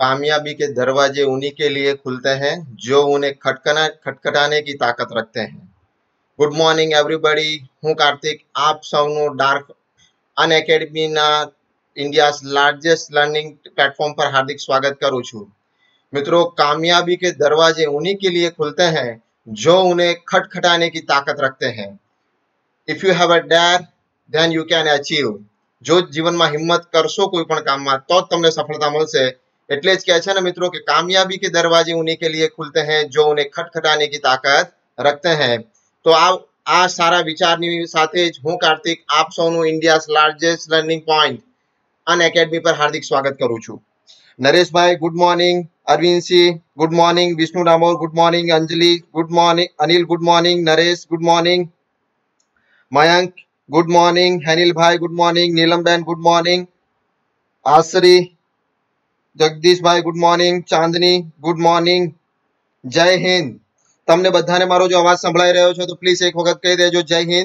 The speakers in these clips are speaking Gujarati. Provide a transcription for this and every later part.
कामयाबी के दरवाजे उन्हीं के लिए खुलते हैं जो उन्हें खटखटाने की ताकत रखते हैं। गुड मॉर्निंग एवरीबॉडी, હું કાર્તિક આપ સૌનું ડાર્ક અનએકેડમીના ઇન્ડિયાઝ લાર્જેસ્ટ લર્નિંગ પ્લેટફॉर्म पर हार्दिक स्वागत करूं છું। मित्रों, कामयाबी के दरवाजे उन्हीं के लिए खुलते हैं जो उन्हें खटखटाने की ताकत रखते हैं। If you have a dare then you can achieve. जो जीवનમાં હિંમત કરશો કોઈ પણ કામમાં તો જ તમને સફળતા મળશે। એટલે જ કહે છે ને મિત્રો કે કામયાબી के दरवाजे उन्हीं के लिए खुलते हैं जो उन्हें खटखटाने की ताकत रखते हैं। तो આ સારા વિચારની સાથે જ હું કાર્તિક આપ સૌનું India's largest learning point Unacademy પર હાર્દિક સ્વાગત કરું છું। નરેશભાઈ good morning, Arvindsinh good morning, Vishnu Damor good morning, Anjali good morning, Anil good morning, Naresh good morning, Mayank good morning, હેનિલભાઈ ગુડ મોર્નિંગ, નીલમબેન ગુડ મોર્નિંગ, આશ્રી, જગદીશભાઈ good morning, Chandni good morning, જય હિન્દ। તમને બધાને મારો જો અવાજ સંભળાઈ રહ્યો છે તો પ્લીઝ એક વખત કહી દેજો જય હિન્દ।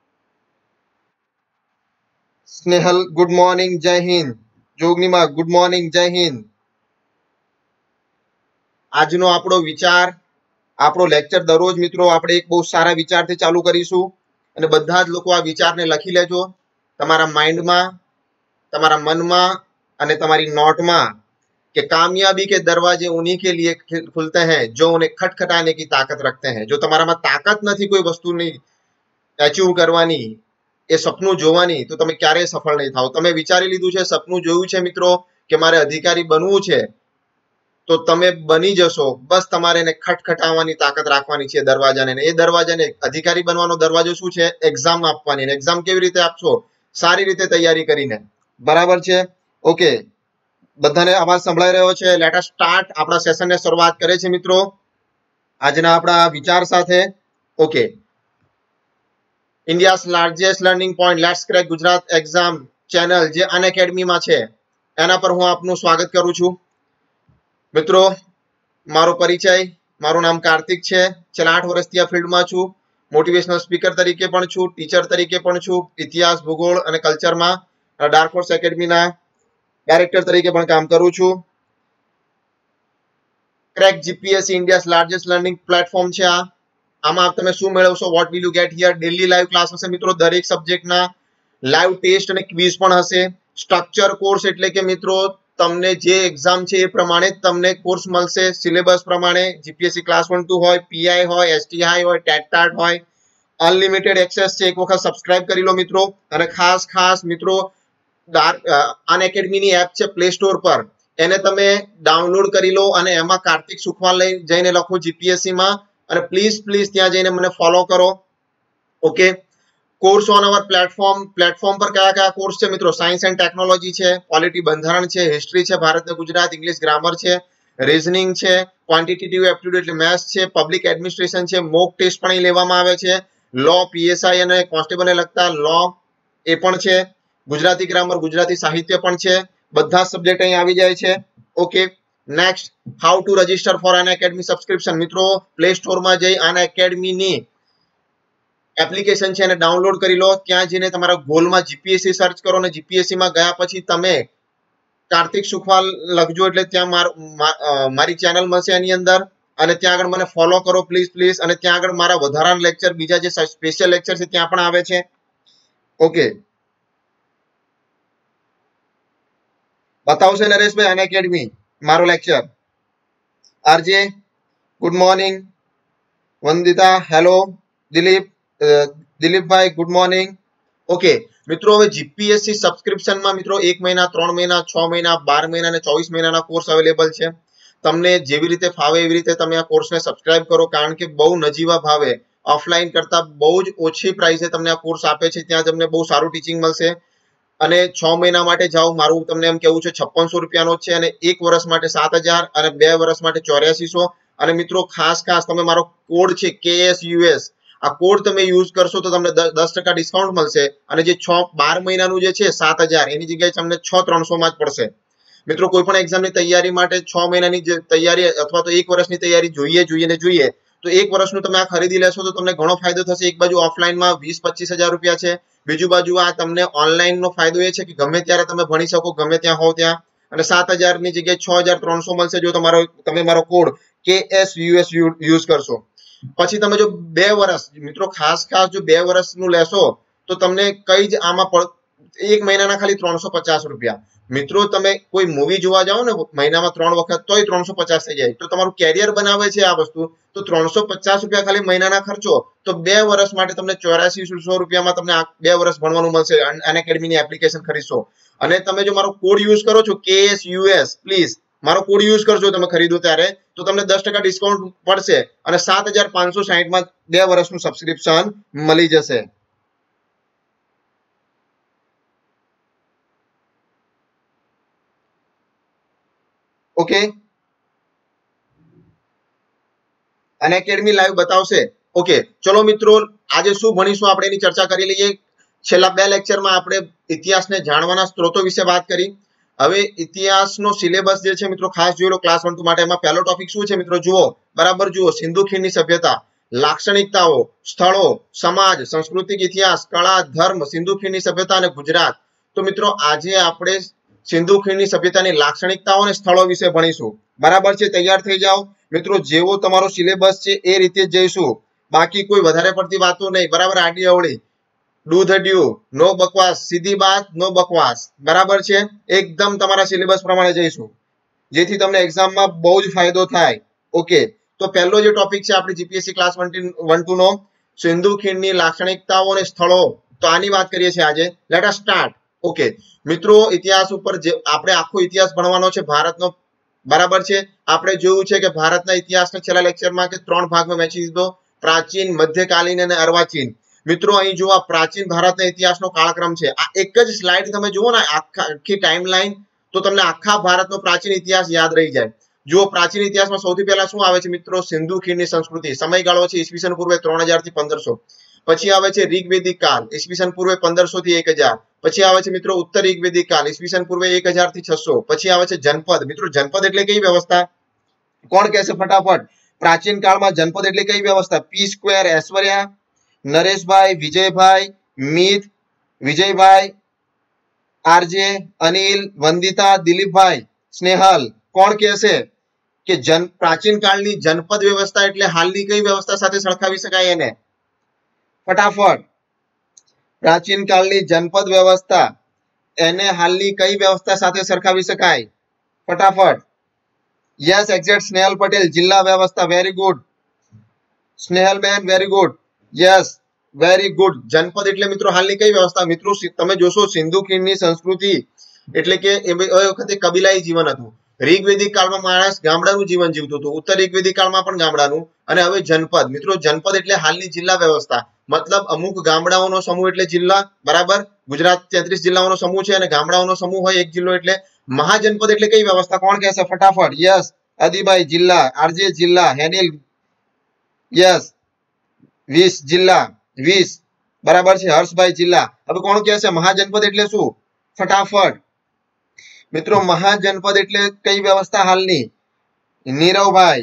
સ્નેહલ ગુડ મોર્નિંગ, જય હિન્દ। જોગનીમાં ગુડ મોર્નિંગ, જય હિન્દ। આજનો આપણો વિચાર, આપણો લેક્ચર દરરોજ મિત્રો આપણે એક બહુ સારા વિચારથી ચાલુ કરીશું અને બધા જ લોકો આ વિચારને લખી લેજો તમારા માઇન્ડમાં, તમારા મનમાં અને તમારી નોટમાં कि कामयाबी के दरवाजे उन्हीं के लिए खुलते हैं जो उन्हें खटखटाने की ताकत रखते हैं। जो तमारा में ताकत नहीं कोई वस्तु नहीं एचीव करवानी, ए सपनू जोवानी, तो तमे क्यारेय सफल नहीं थाओ। तमे विचारी लीधुं छे, सपनू जोयुं छे मित्रों के मारे अधिकारी बनवुं छे तो तमे बनी जशो। बस तमारे ने खटखटावानी ताकत राखवानी छे दरवाजाने। ए दरवाजाने अधिकारी बनवानो दरवाजो शुं छे? एक्जाम आपवानी। एक्जाम केवी रीते आपशो? सारी रीते तैयारी करीने। बराबर छे? ओके, બધાને અવાજ સંભળાઈ રહ્યો છે? Let us start. આપણા સેશનને શરૂઆત કરે છે મિત્રો આજના આપણા વિચાર સાથે। Okay, India's largest learning point let's crack Gujarat exam channel જે અનએકેડમીમાં છે એના પર હું આપનું સ્વાગત કરું છું। મિત્રો, મારો પરિચય, મારું નામ કાર્તિક છે। છેલ્લા 8 વર્ષથી આ ફિલ્ડમાં છું। મોટિવેશનલ સ્પીકર તરીકે પણ છું, ટીચર તરીકે પણ છું। ઇતિહાસ, ભૂગોળ અને કલ્ચરમાં ડાર્ક હોર્સ એકેડમીના डायरेक्टर तरीके पण काम करूं छू। Crack GPSC India's largest learning platform छे। आमां तमे शुं मेळवशो? What will you get here? Daily live class हशे मित्रों, दरेक सब्जेक्टना लाइव टेस्ट અને क्विज पण हशे। स्ट्रक्चर कोर्स એટલે કે મિત્રો તમને જે એક્ઝામ છે એ પ્રમાણે તમને કોર્સ મળશે, સિલેબસ પ્રમાણે। જીપીએસસી ક્લાસ 1 2 હોય, પીઆઈ હોય, એસટીઆઈ હોય, ટેટ હોય, અનલિમિટેડ એક્સેસ છે। એક વખત સબસ્ક્રાઇબ કરી લો મિત્રો। અને ખાસ મિત્રો અનએકેડમીની એપ છે પ્લે સ્ટોર પર, એને તમે ડાઉનલોડ કરી લો અને એમાં કાર્તિક સુખવાલ લઈ જઈને લખો જીપીએસસી માં અને પ્લીઝ ત્યાં જઈને મને ફોલો કરો। Okay, course on our platform પર કયા કયા કોર્સ છે મિત્રો? સાયન્સ એન્ડ ટેકનોલોજી છે, પોલિટી બંધારણ છે, હિસ્ટ્રી છે, ભારત ને ગુજરાત, ઇંગ્લિશ ગ્રામર છે, રીઝનિંગ છે, ક્વોન્ટિટેટિવ એપ્ટિટ્યુડ એટલે મેથ્સ છે, પબ્લિક એડમિનિસ્ટ્રેશન છે, મોક ટેસ્ટ પણ અહીં લેવામાં આવે છે, લો, પીએસઆઈ અને કોન્સ્ટેબલને લગતા લો એ પણ છે, गुजराती ग्रामर, गुजराती साहित्य पण छे। बधा सब्जेक्ट अहीं आवी जाय छे। Okay, next, how to register for Unacademy subscription. मित्रों, प्ले स्टोर में जई अनएकेडमी नी एप्लिकेशन छे ने डाउनलोड करी लो। त्यां जईने तमारा गोल में जीपीएससी सर्च करो ने जीपीएससी में गया पछी तमे कार्तिक सुखवाल लखजो એટલે ત્યાં મારી ચેનલ મળશે એની અંદર અને ત્યાં આગળ મને ફોલો કરો પ્લીઝ અને ત્યાં આગળ મારા વધારાના લેક્ચર, બીજા જે સ્પેશિયલ લેક્ચર છે ત્યાં પણ આવે છે। ઓકે, बताओ से नरेश भाई अनएकेडमी मारो lecture. RJ good morning, Vandita hello, Dilip भाई गुड मॉर्निंग। ओके मित्रों, હવે જીપીએસસી સબસ્ક્રિપ્શન માં મિત્રો 1 મહિના, 3 મહિના, 6 મહિના, 12 મહિના અને 24 મહિનાના કોર્સ અવેલેબલ છે। તમને જેવી રીતે ફાવે એવી રીતે તમે આ કોર્સને સબસ્ક્રાઇબ કરો કારણ કે બહુ નજીવા ભાવે ઓફલાઈન કરતા બહુ જ ઓછી પ્રાઇસે તમને આ કોર્સ આપે છે। ત્યાં તમને બહુ સારું ટીચિંગ મળશે અને 6 મહિના માટે જાઓ, મારું તમને એમ કેવું છે 5600 રૂપિયાનો છે અને 1 વર્ષ માટે 7000 અને 2 વર્ષ માટે 8400। અને મિત્રો ખાસ તમે મારો કોડ છે KSUS, આ કોડ તમે યુઝ કરશો તો તમને 10% ડિસ્કાઉન્ટ મળશે અને જે 12 મહિનાનું જે છે 7000 એની જગ્યાએ તમને 6300 માં જ પડશે। મિત્રો કોઈ પણ એક્ઝામની તૈયારી માટે 6 મહિનાની જે તૈયારી અથવા તો 1 વર્ષની તૈયારી જોઈએ તો 1 વર્ષનું તમે આ ખરીદી લેશો તો તમને ઘણો ફાયદો થશે। એક બાજુ ઓફલાઈનમાં 20-25 હજાર રૂપિયા છે, બીજુ બાજુ આ તમને ઓનલાઈન નો ફાયદો એ છે કે ગમે ત્યારે તમે ભણી શકો, ગમે ત્યાં હોવ ત્યાં। અને 7000 ની જગ્યાએ 6300 મળશે જો તમે મારો કોડ KSUS યુઝ કરશો. પછી તમે જો 2 વર્ષ મિત્રો ખાસ જો 2 વર્ષનું લેશો તો તમને કઈ જ આમાં એક મહિનાના ખાલી 350 રૂપિયા. મિત્રો તમે કોઈ મૂવી જોવા જાઓ ને મહિનામાં 3 વખત તોય 350 થઈ જાય. તો તમારું કેરિયર બનાવે છે આ વસ્તુ, તો 350 રૂપિયા ખાલી મહિનાના ખર્ચો, તો 2 વર્ષ માટે તમને 8400 રૂપિયામાં તમને 2 વર્ષ ભણવાનું મળશે. અનએકેડમીની એપ્લિકેશન ખરીદશો અને તમે જો મારો કોડ યુઝ કરો છો KSUS, પ્લીઝ મારો કોડ યુઝ કરજો તમે ખરીદો ત્યારે, તો તમને 10% ડિસ્કાઉન્ટ પડશે અને 7560 માં 2 વર્ષનું સબસ્ક્રિપ્શન મળી જશે. ઓકે, અનએકેડમી લાઈવ બતાવશે. ઓકે ચલો મિત્રો, આજે શું ભણીશું આપણે એની ચર્ચા કરી લઈએ. છેલ્લા 2 લેક્ચરમાં આપણે ઇતિહાસને જાણવાના સ્ત્રોતો વિશે વાત કરી. હવે ઇતિહાસનો સિલેબસ જે છે મિત્રો ખાસ જોઈ લો ક્લાસ 1 2 માટે. એમાં પહેલો ટોપિક શું છે મિત્રો, જુઓ બરાબર જુઓ, સિંધુ ખીણની સભ્યતા, લાક્ષણિકતાઓ, સ્થળો, સમાજ, સાંસ્કૃતિક ઇતિહાસ, કળા, ધર્મ, સિંધુ ખીણની સભ્યતા અને ગુજરાત. તો મિત્રો આજે આપણે સિંધુ ખીણની સભ્યતાની લાક્ષણિકતાઓ અને સ્થળો વિશે ભણીશું. બરાબર છે, તૈયાર થઈ જાઓ મિત્રો. જેવો તમારો સિલેબસ છે એ રીતે જ જઈશું, બાકી કોઈ વધારે પડતી વાતો નહીં. બરાબર, આડી અવળી, ડુ ધ ડ્યુ, નો બકવાસ, સીધી બાત, નો બકવાસ. બરાબર છે, એકદમ તમારા સિલેબસ પ્રમાણે જઈશું જેથી તમને એક્ઝામમાં બહુ જ ફાયદો થાય. ઓકે, તો પહેલો જે ટોપિક છે આપણી જીપીએસસી ક્લાસ 1 નો સિંધુ ખીણની લાક્ષણિકતાઓ અને સ્થળો, તો આની વાત કરીએ છીએ આજે. Late us start. ઓકે મિત્રો, ઇતિહાસ ઉપર જે આપણે આખો ઇતિહાસ ભણવાનો છે ભારતનો. બરાબર છે, આપણે જોયું છે કે ભારતના ઇતિહાસને છેલ્લા લેક્ચરમાં કે 3 ભાગમાં વહેંચી દીધો, પ્રાચીન, મધ્યકાલીન અને અર્વાચીન. મિત્રો અહીં જુઓ, પ્રાચીન ભારતના ઇતિહાસનો કાળક્રમ છે. આ એક જ સ્લાઇડ તમે જુઓ ને આખી ટાઈમલાઈન, તો તમને આખા ભારતનો પ્રાચીન ઇતિહાસ યાદ રહી જાય. જુઓ, પ્રાચીન ઇતિહાસમાં સૌથી પહેલા શું આવે છે મિત્રો, સિંધુ ખીણની સંસ્કૃતિ. સમયગાળો છે ઈસવીસન પૂર્વે 3000 થી 1500. પછી આવે છે ઋગ્વેદિક કાળ, ઈસવીસન પૂર્વે 1500 થી 1000. પછી આવે છે મિત્રો ઉત્તર ઋગ્વેદિક કાળ, ઈસવીસન પૂર્વે 1000 થી 600. પછી આવે છે જનપદ. મિત્રો જનપદ એટલે કઈ વ્યવસ્થા, કોણ કહેશે ફટાફટ? પ્રાચીન કાળમાં જનપદ એટલે કઈ વ્યવસ્થા? પી સ્ક્વેર, ઐશ્વર્યા, નરેશભાઈ, વિજયભાઈ, મિત, વિજયભાઈ, આરજે, અનિલ, વંદિતા, દિલીપભાઈ, સ્નેહલ. કોણ કહેશે કે પ્રાચીન કાળની જનપદ વ્યવસ્થા એટલે હાલની કઈ વ્યવસ્થા સાથે સરખાવી શકાય એને? ફટાફટ, પ્રાચીન કાળની જનપદ વ્યવસ્થા એને હાલની કઈ વ્યવસ્થા સાથે સરખાવી શકાય? ફટાફટ. Yes, exact. સ્નેહલ પટેલ, જિલ્લા વ્યવસ્થા. વેરી ગુડ સ્નેહલ બેન, very good. Yes, very good. જનપદ એટલે મિત્રો હાલની કઈ વ્યવસ્થા? મિત્રો તમે જોશો સિંધુ ખીણની સંસ્કૃતિ એટલે કે એ વખતે કબીલાઈ જીવન હતું. ઋગ્વેદિક કાળમાં માણસ ગામડાનું જીવન જીવતું હતું, ઉત્તર ઋગ્વેદિક કાળમાં પણ ગામડાનું, અને હવે જનપદ. મિત્રો જનપદ એટલે હાલની જિલ્લા વ્યવસ્થા, મતલબ અમુક ગામડાઓનો સમૂહ એટલે જિલ્લા. બરાબર, ગુજરાત 33 જિલ્લાઓનો સમૂહ છે અને ગામડાઓનો સમૂહ હોય એક જિલ્લો એટલે મહાજનપદ. એટલે કઈ વ્યવસ્થા, કોણ કહેશે ફટાફટ? યસ, અદીભાઈ, જિલ્લા. આરજે, જિલ્લા. હેનિલ, યસ, 20 જિલ્લા, 20. બરાબર છે, હર્ષભાઈ, જિલ્લા. હવે કોણ કહેશે મહાજનપદ એટલે શું? ફટાફટ મિત્રો, મહાજનપદ એટલે કઈ વ્યવસ્થા હાલની? નીરવભાઈ.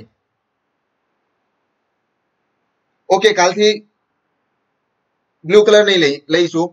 ઓકે, કાલથી બ્લુ કલર નહીં લઈશું.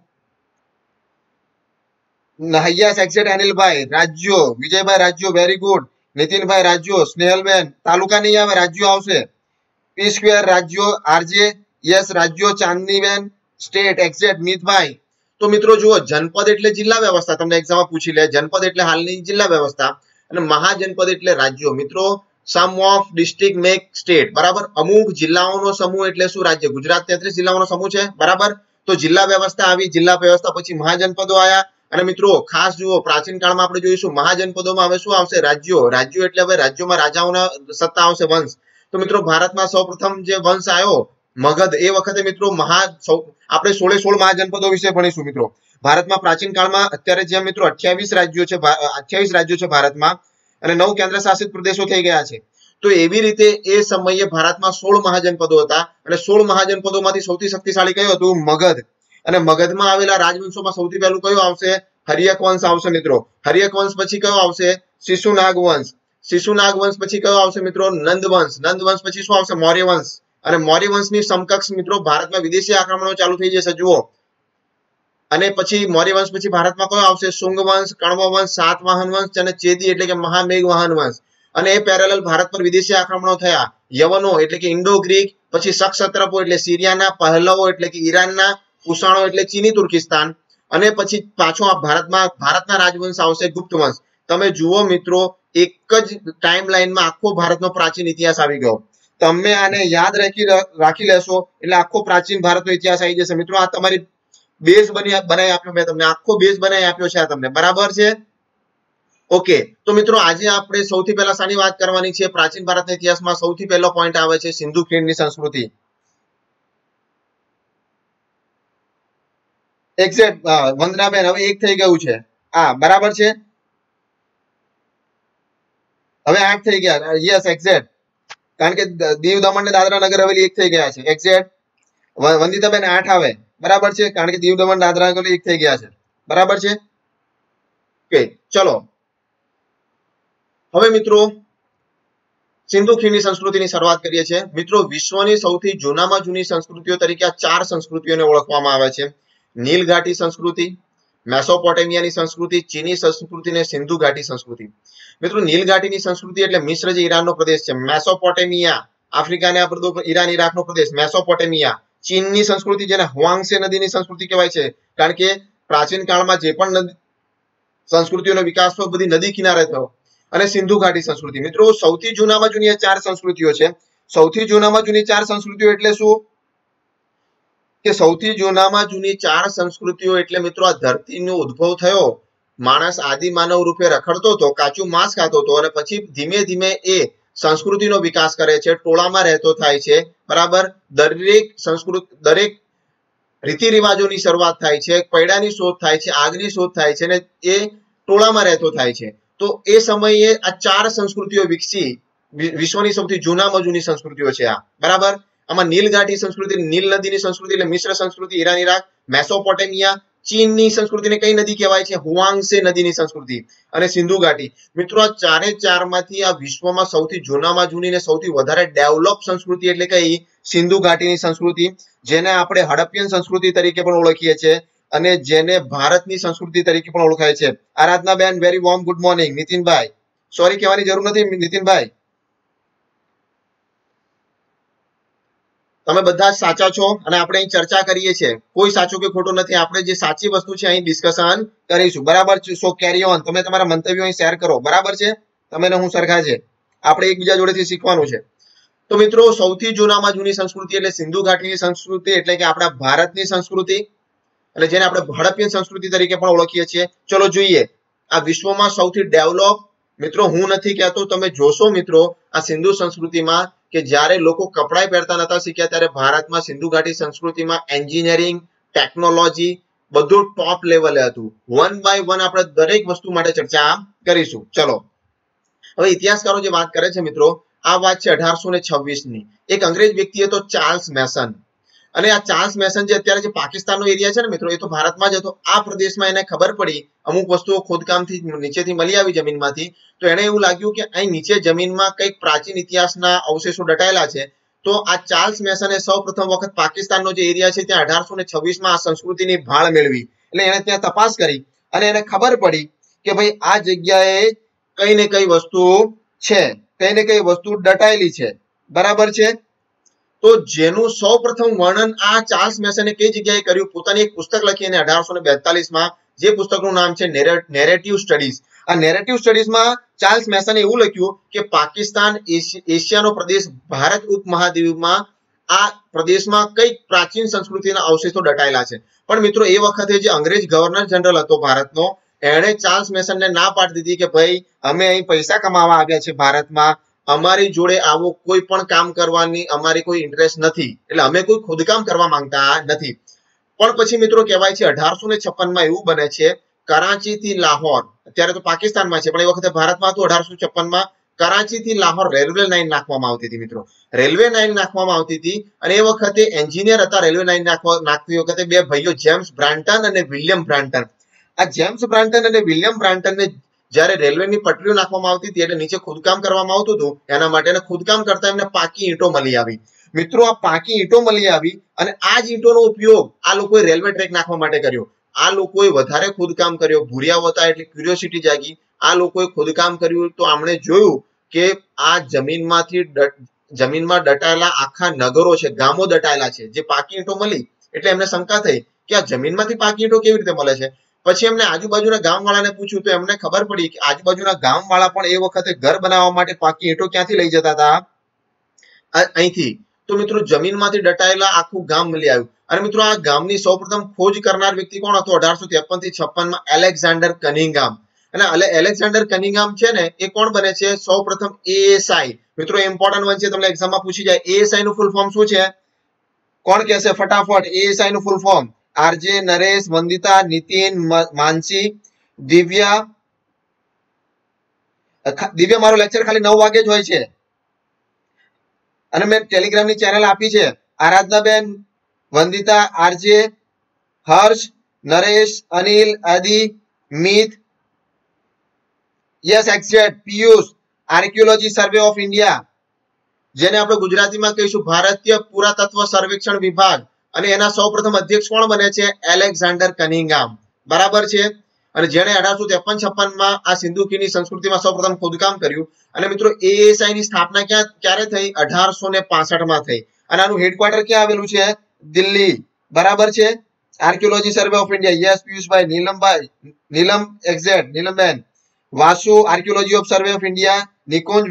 Yes, exact. અનિલભાઈ, રાજ્યો. વિજયભાઈ, રાજ્યો. Very good. નીતિનભાઈ, રાજ્યો. સ્નેહલબેન, તાલુકા નહીં આવે, રાજ્યો આવશે. પી સ્ક્વેર, રાજ્યો. આરજે, યસ, રાજ્યો. ચાંદનીબેન, સ્ટેટ. એક્ઝેક્ટ. મિતભાઈ. તો મિત્રો જુઓ, જનપદ એટલે જિલ્લા વ્યવસ્થા, તમને એક્ઝામમાં પૂછી લે. જનપદ એટલે હાલની જિલ્લા વ્યવસ્થા અને મહાજનપદ એટલે રાજ્યો. મિત્રો some of district make state. બરાબર, અમુક જિલ્લાઓનો સમૂહ એટલે શું? રાજ્ય. ગુજરાત 33 જિલ્લાઓનો સમૂહ છે. બરાબર, તો જિલ્લા વ્યવસ્થા આવી, જિલ્લા વ્યવસ્થા પછી મહાજનપદો આયા. અને મિત્રો ખાસ જુઓ, પ્રાચીન કાળમાં આપણે જોઈશું મહાજનપદોમાં હવે શું આવશે? રાજ્યો. રાજ્યો એટલે હવે રાજ્યોમાં રાજાઓના સત્તા આવશે, વંશ. તો મિત્રો ભારતમાં સૌપ્રથમ જે વંશ આવ્યો મગધ, એ વખતે મિત્રો આપણે 16 મહાજનપદો વિશે ભણીશું. મિત્રો ભારતમાં પ્રાચીન કાળમાં અત્યારે જે મિત્રો 28 રાજ્યો છે ભારતમાં, અને 9 કેન્દ્ર શાસિત પ્રદેશો થઈ ગયા છે. તો એવી રીતે એ સમયે ભારતમાં 16 મહાજનપદો હતા અને 16 મહાજનપદોમાંથી સૌથી શક્તિશાળી કયું હતું? મગધ. અને મગધમાં આવેલા રાજવંશોમાં સૌથી પહેલું કયું આવશે? હર્યક વંશ આવશે મિત્રો. હર્યક વંશ પછી કયો આવશે? શિશુનાગ વંશ. શિશુનાગ વંશ પછી કયો આવશે મિત્રો? નંદ વંશ. નંદ વંશ પછી શું આવશે? મૌર્ય વંશ. અને મૌર્ય વંશની સમકક્ષ મિત્રો ભારતમાં વિદેશી આક્રમણો ચાલુ થઈ જશે. જુઓ, અને પછી મૌર્ય વંશ પછી ભારતમાં કયો આવશે? શુંગ વંશ, કણવ વંશ, સાતવાહન વંશ અને ચેદી એટલે કે મહામેઘવાહન વંશ. અને એ પેરેલલ ભારત પર વિદેશી આક્રમણો થયા. યવનો એટલે કે ઇન્ડો ગ્રીક, પછી શક એટલે સિરિયાના, પહલવો એટલે કે ઈરાનના, કુષાણો એટલે ચીની તુર્કિસ્તાન, અને પછી પાછો ભારતના રાજવંશ આવશે ગુપ્ત વંશ. તમે જુઓ મિત્રો, એક જ ટાઈમ લાઈનમાં આખો ભારતનો પ્રાચીન ઇતિહાસ આવી ગયો. તમે આને યાદ રાખી લેશો એટલે આખો પ્રાચીન ભારતનો ઇતિહાસ આવી જશે. મિત્રો આ તમારી બેઝ બનાવી આપ્યો, મેં તમને આખો બેઝ બનાવી આપ્યો છે આ તમને, બરાબર છે? ઓકે, તો મિત્રો આજે આપણે સૌથી પહેલા શાની વાત કરવાની છે? પ્રાચીન ભારતના ઇતિહાસમાં સૌથી પહેલો પોઈન્ટ આવે છે સિંધુ ખીણની સંસ્કૃતિ. એક્ઝેક્ટ વંદનાબેન, હવે એક થઈ ગયું છે. હા, બરાબર છે, હવે 8 થઈ ગયા. યસ, એક્ઝેક્ટ, કારણ કે દીવ દમણ ને દાદરા નગર હવેલી એક થઈ ગયા છે. એક્ઝેક્ટ વંદિતાબેન 8 આવે, બરાબર છે, કારણ કે દીવ દમણ દાદરા નગર એક થઈ ગયા છે. બરાબર છે? ઓકે, ચલો હવે મિત્રો સિંધુ ખીણની સંસ્કૃતિની શરૂઆત કરીએ છીએ. મિત્રો વિશ્વની સૌથી જૂનામાં જૂની સંસ્કૃતિઓ તરીકે આ 4 સંસ્કૃતિઓને ઓળખવામાં આવે છે. નીલ ઘાટી સંસ્કૃતિ, મેસોપોટેમિયાની સંસ્કૃતિ, ચીની સંસ્કૃતિ અને સિંધુ ઘાટી સંસ્કૃતિ. મિત્રો નીલ ઘાટીની સંસ્કૃતિ એટલે મિસ્ર જે ઈરાનનો પ્રદેશ છે, મેસોપોટેમિયા આફ્રિકાને આ બધો ઈરાન ઈરાકનો પ્રદેશ મેસોપોટેમિયા. ચીનની સંસ્કૃતિ જેને હુઆંગસે નદીની સંસ્કૃતિ કહેવાય છે, કારણ કે પ્રાચીન કાળમાં જે પણ સંસ્કૃતિઓનો વિકાસ થયો બધી નદી કિનારે થયો. અને સિંધુ ઘાટી સંસ્કૃતિ. મિત્રો સૌથી જૂનામાં જૂની 4 સંસ્કૃતિઓ છે. સૌથી જૂનામાં જૂની 4 સંસ્કૃતિઓ એટલે શું? કે સૌથી જૂનામાં જૂની 4 સંસ્કૃતિઓ એટલે મિત્રો આ ધરતીનો ઉદ્ભવ થયો, માણસ આદિ માનવ રૂપે રખડતો હતો, કાચું માંસ ખાતો હતો, અને પછી ધીમે ધીમે એ સંસ્કૃતિનો વિકાસ કરે છે, ટોળામાં રહેતો થાય છે, બરાબર? દરેક રીતિ રિવાજોની શરૂઆત થાય છે, પૈડાની શોધ થાય છે, આગની શોધ થાય છે, અને એ ટોળામાં રહેતો થાય છે. તો એ સમયે આ 4 સંસ્કૃતિઓ વિકસી, વિશ્વની સૌથી જૂનામાં જૂની સંસ્કૃતિઓ છે આ, બરાબર? આમાં નીલ ઘાટી સંસ્કૃતિ, નીલ નદીની સંસ્કૃતિ એટલે મિસ્ર સંસ્કૃતિ, ઈરાન ઈરાક, મેસોપોટેમિયા, ચીનની સંસ્કૃતિને કઈ નદી કહેવાય છે? હુઆંગસે નદીની સંસ્કૃતિ, અને સિંધુ ઘાટી. મિત્રો આ 4 માંથી આ વિશ્વમાં સૌથી જૂનામાં જૂની અને સૌથી વધારે ડેવલપ સંસ્કૃતિ એટલે કઈ? સિંધુ ઘાટીની સંસ્કૃતિ, જેને આપણે હડપ્પીયન સંસ્કૃતિ તરીકે પણ ઓળખીએ છીએ, અને જેને ભારતની સંસ્કૃતિ તરીકે પણ ઓળખાય છે. આરાધનાબેન, વેરી વોર્મ ગુડ મોર્નિંગ. નીતિનભાઈ, સોરી કહેવાની જરૂર નથી નીતિનભાઈ, તમે બધા સાચા છો અને આપણે અહીં ચર્ચા કરીએ છીએ, કોઈ સાચું કે ખોટું નથી. આપણે જે સાચી વસ્તુ છે અહીં ડિસ્કશન કરીશું, બરાબર છે? સો કેરી ઓન, તમે તમારા મંતવ્યો અહીં શેર કરો, બરાબર છે? તમે ને હું સરખા છે, આપણે એકબીજા જોડેથી શીખવાનું છે. તો મિત્રો સૌથી જૂનામાં જૂની સંસ્કૃતિ એટલે સિંધુ ઘાટીની સંસ્કૃતિ એટલે કે આપણા ભારતની સંસ્કૃતિ, એટલે જેને આપણે હડપ્પીયન સંસ્કૃતિ તરીકે પણ ઓળખીએ છીએ. ચલો જોઈએ આ વિશ્વમાં સૌથી ડેવલપ. મિત્રો હું નથી કહેતો, તમે જોશો મિત્રો આ સિંધુ સંસ્કૃતિમાં કે જ્યારે લોકો કપડાં પહેરતા નતા શીખ્યા ત્યારે ભારતમાં સિંધુ ઘાટી સંસ્કૃતિમાં એન્જિનિયરિંગ, ટેકનોલોજી બધું ટોપ લેવલે હતું. વન બાય વન આપણે દરેક વસ્તુ માટે ચર્ચા કરીશું. ચલો હવે ઇતિહાસકારો જે વાત કરે છે મિત્રો, આ વાત છે 1826 ની. એક અંગ્રેજ વ્યક્તિ હતો ચાર્લ્સ મેસન, અને આ ચાર્લ્સ મેસન જે અત્યારે જે પાકિસ્તાનનો એરિયા છે ને મિત્રો, એ તો ભારતમાં જ હતો. આ પ્રદેશમાં એને ખબર પડી અમુક વસ્તુઓ ખોદકામથી નીચેથી મળી આવી જમીનમાંથી, તો એને એવું લાગ્યું કે અહીં નીચે જમીનમાં કંઈક પ્રાચીન ઇતિહાસના અવશેષો દટાયેલા છે. તો આ ચાર્લ્સ મેસને સૌ પ્રથમ વખત પાકિસ્તાનનો જે એરિયા છે ત્યાં 1826માં આ સંસ્કૃતિની ભાળ મેળવી. એટલે એને ત્યાં તપાસ કરી અને એને ખબર પડી કે ભાઈ આ જગ્યાએ કઈ ને કઈ વસ્તુ છે, કઈ ને કઈ વસ્તુ દટાયેલી છે, બરાબર છે? તો જેનું સૌ પ્રથમ વર્ણન આ ચાર્લ્સ મેસને કઈ જગ્યાએ કર્યું? પોતાની એક પુસ્તક લખી અને 1842માં, જે પુસ્તકનું નામ છે નેરેટિવ સ્ટડીઝ. આ નેરેટિવ સ્ટડીઝમાં ચાર્લ્સ મેસને એવું લખ્યું કે પાકિસ્તાન એશિયાનો પ્રદેશ, ભારત ઉપમહાદ્વીપમાં આ પ્રદેશમાં કઈક પ્રાચીન સંસ્કૃતિના અવશેષો દટાયેલા છે. પણ મિત્રો એ વખતે જે અંગ્રેજ ગવર્નર જનરલ હતો ભારતનો, એણે ચાર્લ્સ મેસનને ના પાડી દીધી કે ભાઈ અમે અહીં પૈસા કમાવા આવ્યા છે ભારતમાં, અમારી જોડે આવું કોઈ પણ કામ કરવાની અમારી કોઈ ઇન્ટરેસ્ટ નથી, એટલે અમે કોઈ ખોદકામ કરવા માંગતા નથી. પણ પછી મિત્રો કહેવાય છે 1856માં એવું બને છે, કરાચીથી લાહોર, અત્યારે તો પાકિસ્તાનમાં છે પણ એ વખતે ભારતમાં હતું, 1856માં કરાચીથી લાહોર રેલવે લાઈન નાખવામાં આવતી હતી. મિત્રો રેલવે લાઈન નાખવામાં આવતી હતી, અને એ વખતે એન્જિનિયર હતા રેલવે લાઈન નાખતી વખતે બે ભાઈઓ, જેમ્સ બ્રાન્ટન અને વિલિયમ બ્રાન્ટન. આ જેમ્સ બ્રાન્ટન અને વિલિયમ બ્રાન્ટનને જ્યારે રેલવેની પટરીઓ નાખવામાં આવતી હતી એટલે નીચે ખોદકામ કરવામાં આવતું હતું, એના માટે ખોદકામ કરતા એમને પાકી ઈંટો મળી આવી. મિત્રો આ પાકી ઈંટો મળી આવી અને આ જ ઈંટોનો ઉપયોગ આ લોકોએ રેલવે ટ્રેક નાખવા માટે કર્યો. આ લોકોએ વધારે ખોદકામ કર્યો, ભૂરિયા હતા એટલે ક્યુરિયોસિટી જાગી, આ લોકોએ ખોદકામ કર્યું તો આમણે જોયું કે આ જમીનમાં દટાયેલા આખા નગરો છે, ગામો દટાયેલા છે, જે પાકી ઈંટો મળી એટલે એમને શંકા થઈ કે આ જમીનમાંથી પાકી ઈંટો કેવી રીતે મળે છે. પછી એમને આજુબાજુના ગામવાળાને પૂછ્યું તો એમને ખબર પડી કે આજુબાજુના ગામવાળા પણ એ વખતે ઘર બનાવવા માટે પાકી ઈંટો ક્યાંથી લઈ જતા હતા, અહીંથી. તો મિત્રો જમીનમાંથી દટાયેલા આખું ગામ મળી આવ્યું. અને મિત્રો આ ગામની સૌપ્રથમ ખોજ કરનાર વ્યક્તિ કોણ હતો 1853 થી 56 માં? Alexander Cunningham. અને એલેક્ઝાન્ડર કનિંઘહામ છે ને એ કોણ બને છે? સૌપ્રથમ એએસઆઈ. મિત્રો ઇમ્પોર્ટન્ટ વન છે, તમને એક્ઝામમાં પૂછી જાય. એએસઆઈ નું ફૂલ ફોર્મ શું છે? કોણ કહેશે ફટાફટ? એએસઆઈ નું full form. RJ, Naresh, Vandita, Nitin, Mansi, Divya. Divya મારો લેક્ચર ખાલી 9 વાગે જ હોય છે અને મેં ટેલિગ્રામની ચેનલ આપી છે. આરાધનાબેન, Vandita, RJ, Harsh, Naresh, Anil, Adi, Mit, yes exact, Piyush, archaeology survey of India, જેને આપણે ગુજરાતીમાં કહીશું ભારતીય પુરાતત્વ સર્વેક્ષણ વિભાગ, અને એના સૌપ્રથમ અધ્યક્ષ કોણ બને છે? Alexander Cunningham. બરાબર છે. અને જેણે 1853-56 માં આ સિંધુ ખીણની સંસ્કૃતિમાં સૌપ્રથમ ખોદકામ કર્યું. અને મિત્રો એએસઆઈ ની સ્થાપના ક્યારે થઈ? 1865 માં થઈ. અને આનું હેડક્વાર્ટર ક્યાં આવેલું છે? દિલ્હી. બરાબર છે. Archaeology survey of India, yes પિયુષભાઈ. નીલમ એક્ઝેક્ટ, નીલમબેન. Vasu, archaeology of survey of India. Nikunj,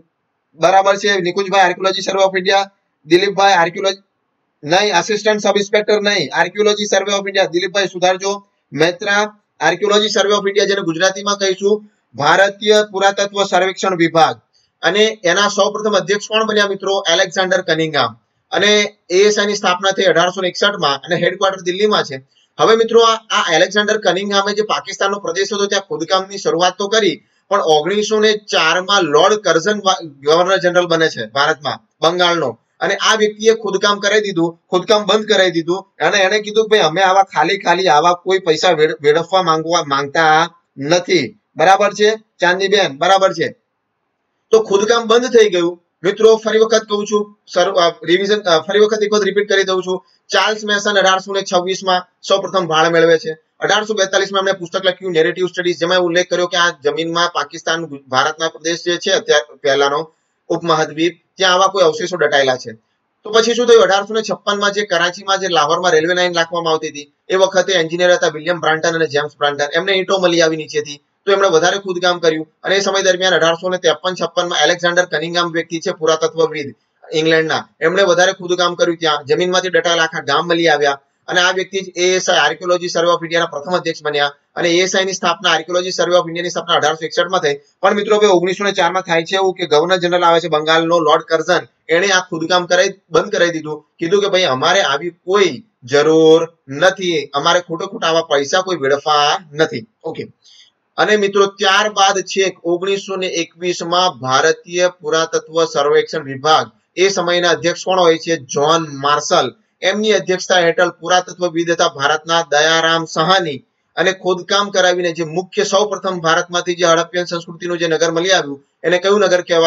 બરાબર છે, નિકુંજભાઈ આર્કિયોલોજી સર્વે ઓફ ઇન્ડિયા. દિલીપભાઈ આર્કિયોલોજી નહીં, આસિસ્ટન્ટ સબ ઇન્સ્પેક્ટર નહીં, આર્કિયોલોજી સર્વે ઓફ ઇન્ડિયા. દિલીપભાઈ સુધારજો. Maitra, archaeology survey of India, જેને ગુજરાતીમાં કહીશું ભારતીય પુરાતત્વ સર્વેક્ષણ વિભાગ. અને એના સૌપ્રથમ અધ્યક્ષ કોણ બન્યા મિત્રો? Alexander Cunningham. અને એએસઆઈ ની સ્થાપના થઈ 1861 માં અને હેડક્વાર્ટર દિલ્હીમાં છે. હવે મિત્રો આ એલેક્ઝાન્ડર કનિંઘહામે જે પાકિસ્તાનનો પ્રદેશ હતો ત્યાં ખોદકામની શરૂઆત તો કરી, પણ 1904 માં લોર્ડ કર્ઝન ગવર્નર જનરલ બને છે ભારતમાં, બંગાળનો. અને આ વ્યક્તિએ ખોદકામ કરાવી દીધું, ખોદકામ બંધ કરાવી દીધું. અને એને કીધું કે ભાઈ અમે આવા ખાલી આવા કોઈ પૈસા વેડફવા માંગતા નથી. બરાબર છે ચાંદીબેન? બરાબર છે. તો ખોદકામ બંધ થઈ ગયું. મિત્રો ફરી વખત કહું છું, રિવિઝન ફરી વખત એક વખત રિપીટ કરી દઉં છું. ચાર્લ્સ મેસન 1826 માં સૌપ્રથમ ભાળ મેળવે છે. 1842 માં એમણે પુસ્તક લખ્યું નેરેટિવ સ્ટડીઝ, જેમાં ઉલ્લેખ કર્યો કે આ જમીનમાં પાકિસ્તાન ભારતના પ્રદેશ જે છે અત્યારે પહેલાનો ઉપમહાદ્વીપ, ત્યાં આવા કોઈ અવશેષો દટાયેલા છે. તો પછી શું થયું? 1856 માં જે કરાચીમાં જે લાહોરમાં રેલવે લાઈન નાખવામાં આવતી હતી, એ વખતે એન્જિનિયર હતા વિલિયમ બ્રાન્ટન અને જેમ્સ બ્રાન્ટન. એમને ઈંટો મળી આવી નીચેથી, તો એમણે વધારે ખોદકામ કર્યું. અને એ સમય દરમિયાન 1853-56 માં એલેક્ઝાન્ડર કનિંઘહામ વ્યક્તિ છે પુરાતત્વવિદ ઇંગ્લેન્ડના, એમણે વધારે ખોદકામ કર્યું. ત્યાં જમીનમાંથી દટાયેલા આખા ગામ મળી આવ્યા. અને આ વ્યક્તિ જ એએસઆઈ આર્કિયોલોજી સર્વે ઓફ ઇન્ડિયાના પ્રથમ અધ્યક્ષ બન્યા. અને એએસઆઈ ની સ્થાપના, આર્કિયોલોજી સર્વે ઓફ ઇન્ડિયાની સ્થાપના 1861 માં થઈ. પણ મિત્રો હવે 1904 માં થાય છે એવું કે ગવર્નર જનરલ આવે છે બંગાળનો લોર્ડ કર્ઝન, એણે આ ખોદકામ બંધ કરાવી દીધું. કીધું કે ભાઈ અમારે આવી કોઈ જરૂર નથી, અમારે ખોટા આવા પૈસા કોઈ વેડફવા નથી. ઓકે. અને મિત્રો ત્યારબાદ છેક 1921 માં ભારતીય પુરાતત્વ સર્વેક્ષણ વિભાગ, એ સમયના અધ્યક્ષ કોણ હોય છે? John Marshall. એમની અધ્યક્ષતા હેઠળ પુરાતત્વવિદ હતા ભારતના દયારામ સહાની, અને ખોદકામ કરાવીને જે મુખ્ય સૌપ્રથમ ભારતમાંથી જે હડપ્પિયન સંસ્કૃતિનું જે નગર મળી આવ્યું, એને કયું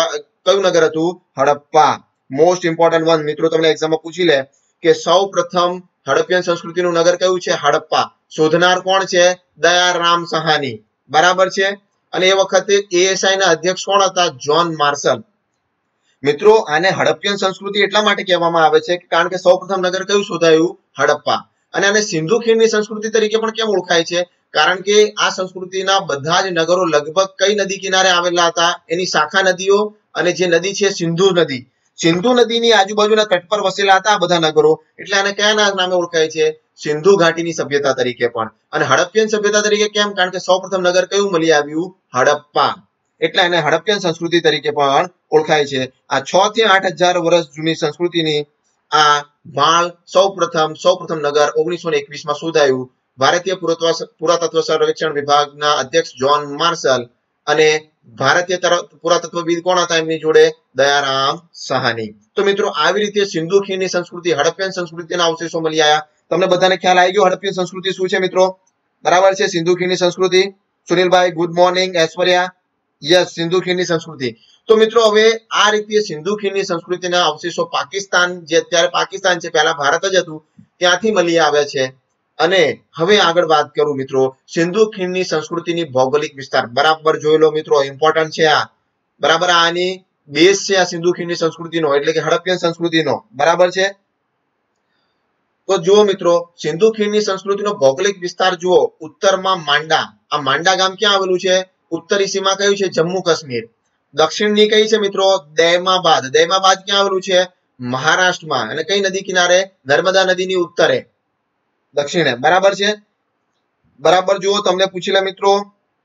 નગર હતું? હડપ્પા. મોસ્ટ ઇમ્પોર્ટન્ટ વન મિત્રો, તમને એક્ઝામમાં પૂછી લે કે સૌપ્રથમ હડપ્પિયન સંસ્કૃતિનું નગર કયું છે? હડપ્પા. શોધનાર કોણ છે? દયારામ સહાની. બરાબર છે. અને એ વખતે એએસઆઈ ના અધ્યક્ષ કોણ હતા? John Marshall. મિત્રો આને હડપ્પિયન સંસ્કૃતિ એટલા માટે કહેવામાં આવે છે કારણ કે સૌપ્રથમ નગર કયું શોધાયું? હડપ્પા. અને આને સિંધુ ખીણની સંસ્કૃતિ તરીકે પણ કેમ ઓળખાય છે? કારણ કે આ સંસ્કૃતિના બધા જ નગરો લગભગ કઈ નદી કિનારે આવેલા હતા? એની શાખા નદીઓ, અને જે નદી છે સિંધુ નદી, સિંધુ નદીની આજુબાજુના તટ પર વસેલા હતા બધા નગરો, એટલે આને કયા નામે ઓળખાય છે? સિંધુ ઘાટીની સભ્યતા તરીકે પણ. અને હડપ્પિયન સભ્યતા તરીકે કેમ? કારણ કે સૌપ્રથમ નગર કયું મળી આવ્યું? હડપ્પા. એટલે એને હડપ્પિયન સંસ્કૃતિ તરીકે પણ ઓળખાય છે. આ 6 થી 8,000 વર્ષ જૂની સંસ્કૃતિની આ ભાળ સૌપ્રથમ નગર 1921 માં શોધાયું. ભારતીય પુરાતત્વ સર્વેક્ષણ વિભાગના અધ્યક્ષ જ્હોન માર્શલ, અને ભારતીય પુરાતત્વવિદ કોણ હતા એમની જોડે? દયારામ સહાની. તો મિત્રો આવી રીતે સિંધુ ખીણની સંસ્કૃતિ, હડપ્પિયન સંસ્કૃતિના અવશેષો મળી આવ્યા. તમને બધાને ખ્યાલ આવી ગયો હડપ્પિયન સંસ્કૃતિ શું છે મિત્રો? બરાબર છે. સિંધુ ખીણની સંસ્કૃતિ. સુનિલભાઈ good morning. Aishwarya yes, Sindhu ખીણની સંસ્કૃતિ. તો મિત્રો હવે આ રીતે સિંધુ ખીણની સંસ્કૃતિના અવશેષો પાકિસ્તાન, જે અત્યારે પાકિસ્તાન છે, પહેલા ભારત જ હતું, ત્યાંથી મળી આવ્યા છે. અને હવે આગળ વાત કરું મિત્રો સિંધુ ખીણની સંસ્કૃતિની ભૌગોલિક વિસ્તાર બરાબર જોઈ લો મિત્રો, ઇમ્પોર્ટન્ટ છે આ. બરાબર, આની બેઝ છે આ સિંધુ ખીણની સંસ્કૃતિનો એટલે કે હડપ્પન સંસ્કૃતિનો. બરાબર છે. તો જુઓ મિત્રો સિંધુ ખીણની સંસ્કૃતિનો ભૌગોલિક વિસ્તાર જુઓ, ઉત્તરમાં માંડા. આ માંડા ગામ ક્યાં આવેલું છે? ઉત્તરી સીમા કયું છે? જમ્મુ કાશ્મીર. દક્ષિણની કઈ છે મિત્રો? દૈમાબાદ. દૈમાબાદ ક્યાં આવેલું છે? મહારાષ્ટ્રમાં. અને કઈ નદી કિનારે? નર્મદા નદીની ઉત્તરે દક્ષિણે. બરાબર છે. બરાબર જુઓ, તમને પૂછી લે મિત્રો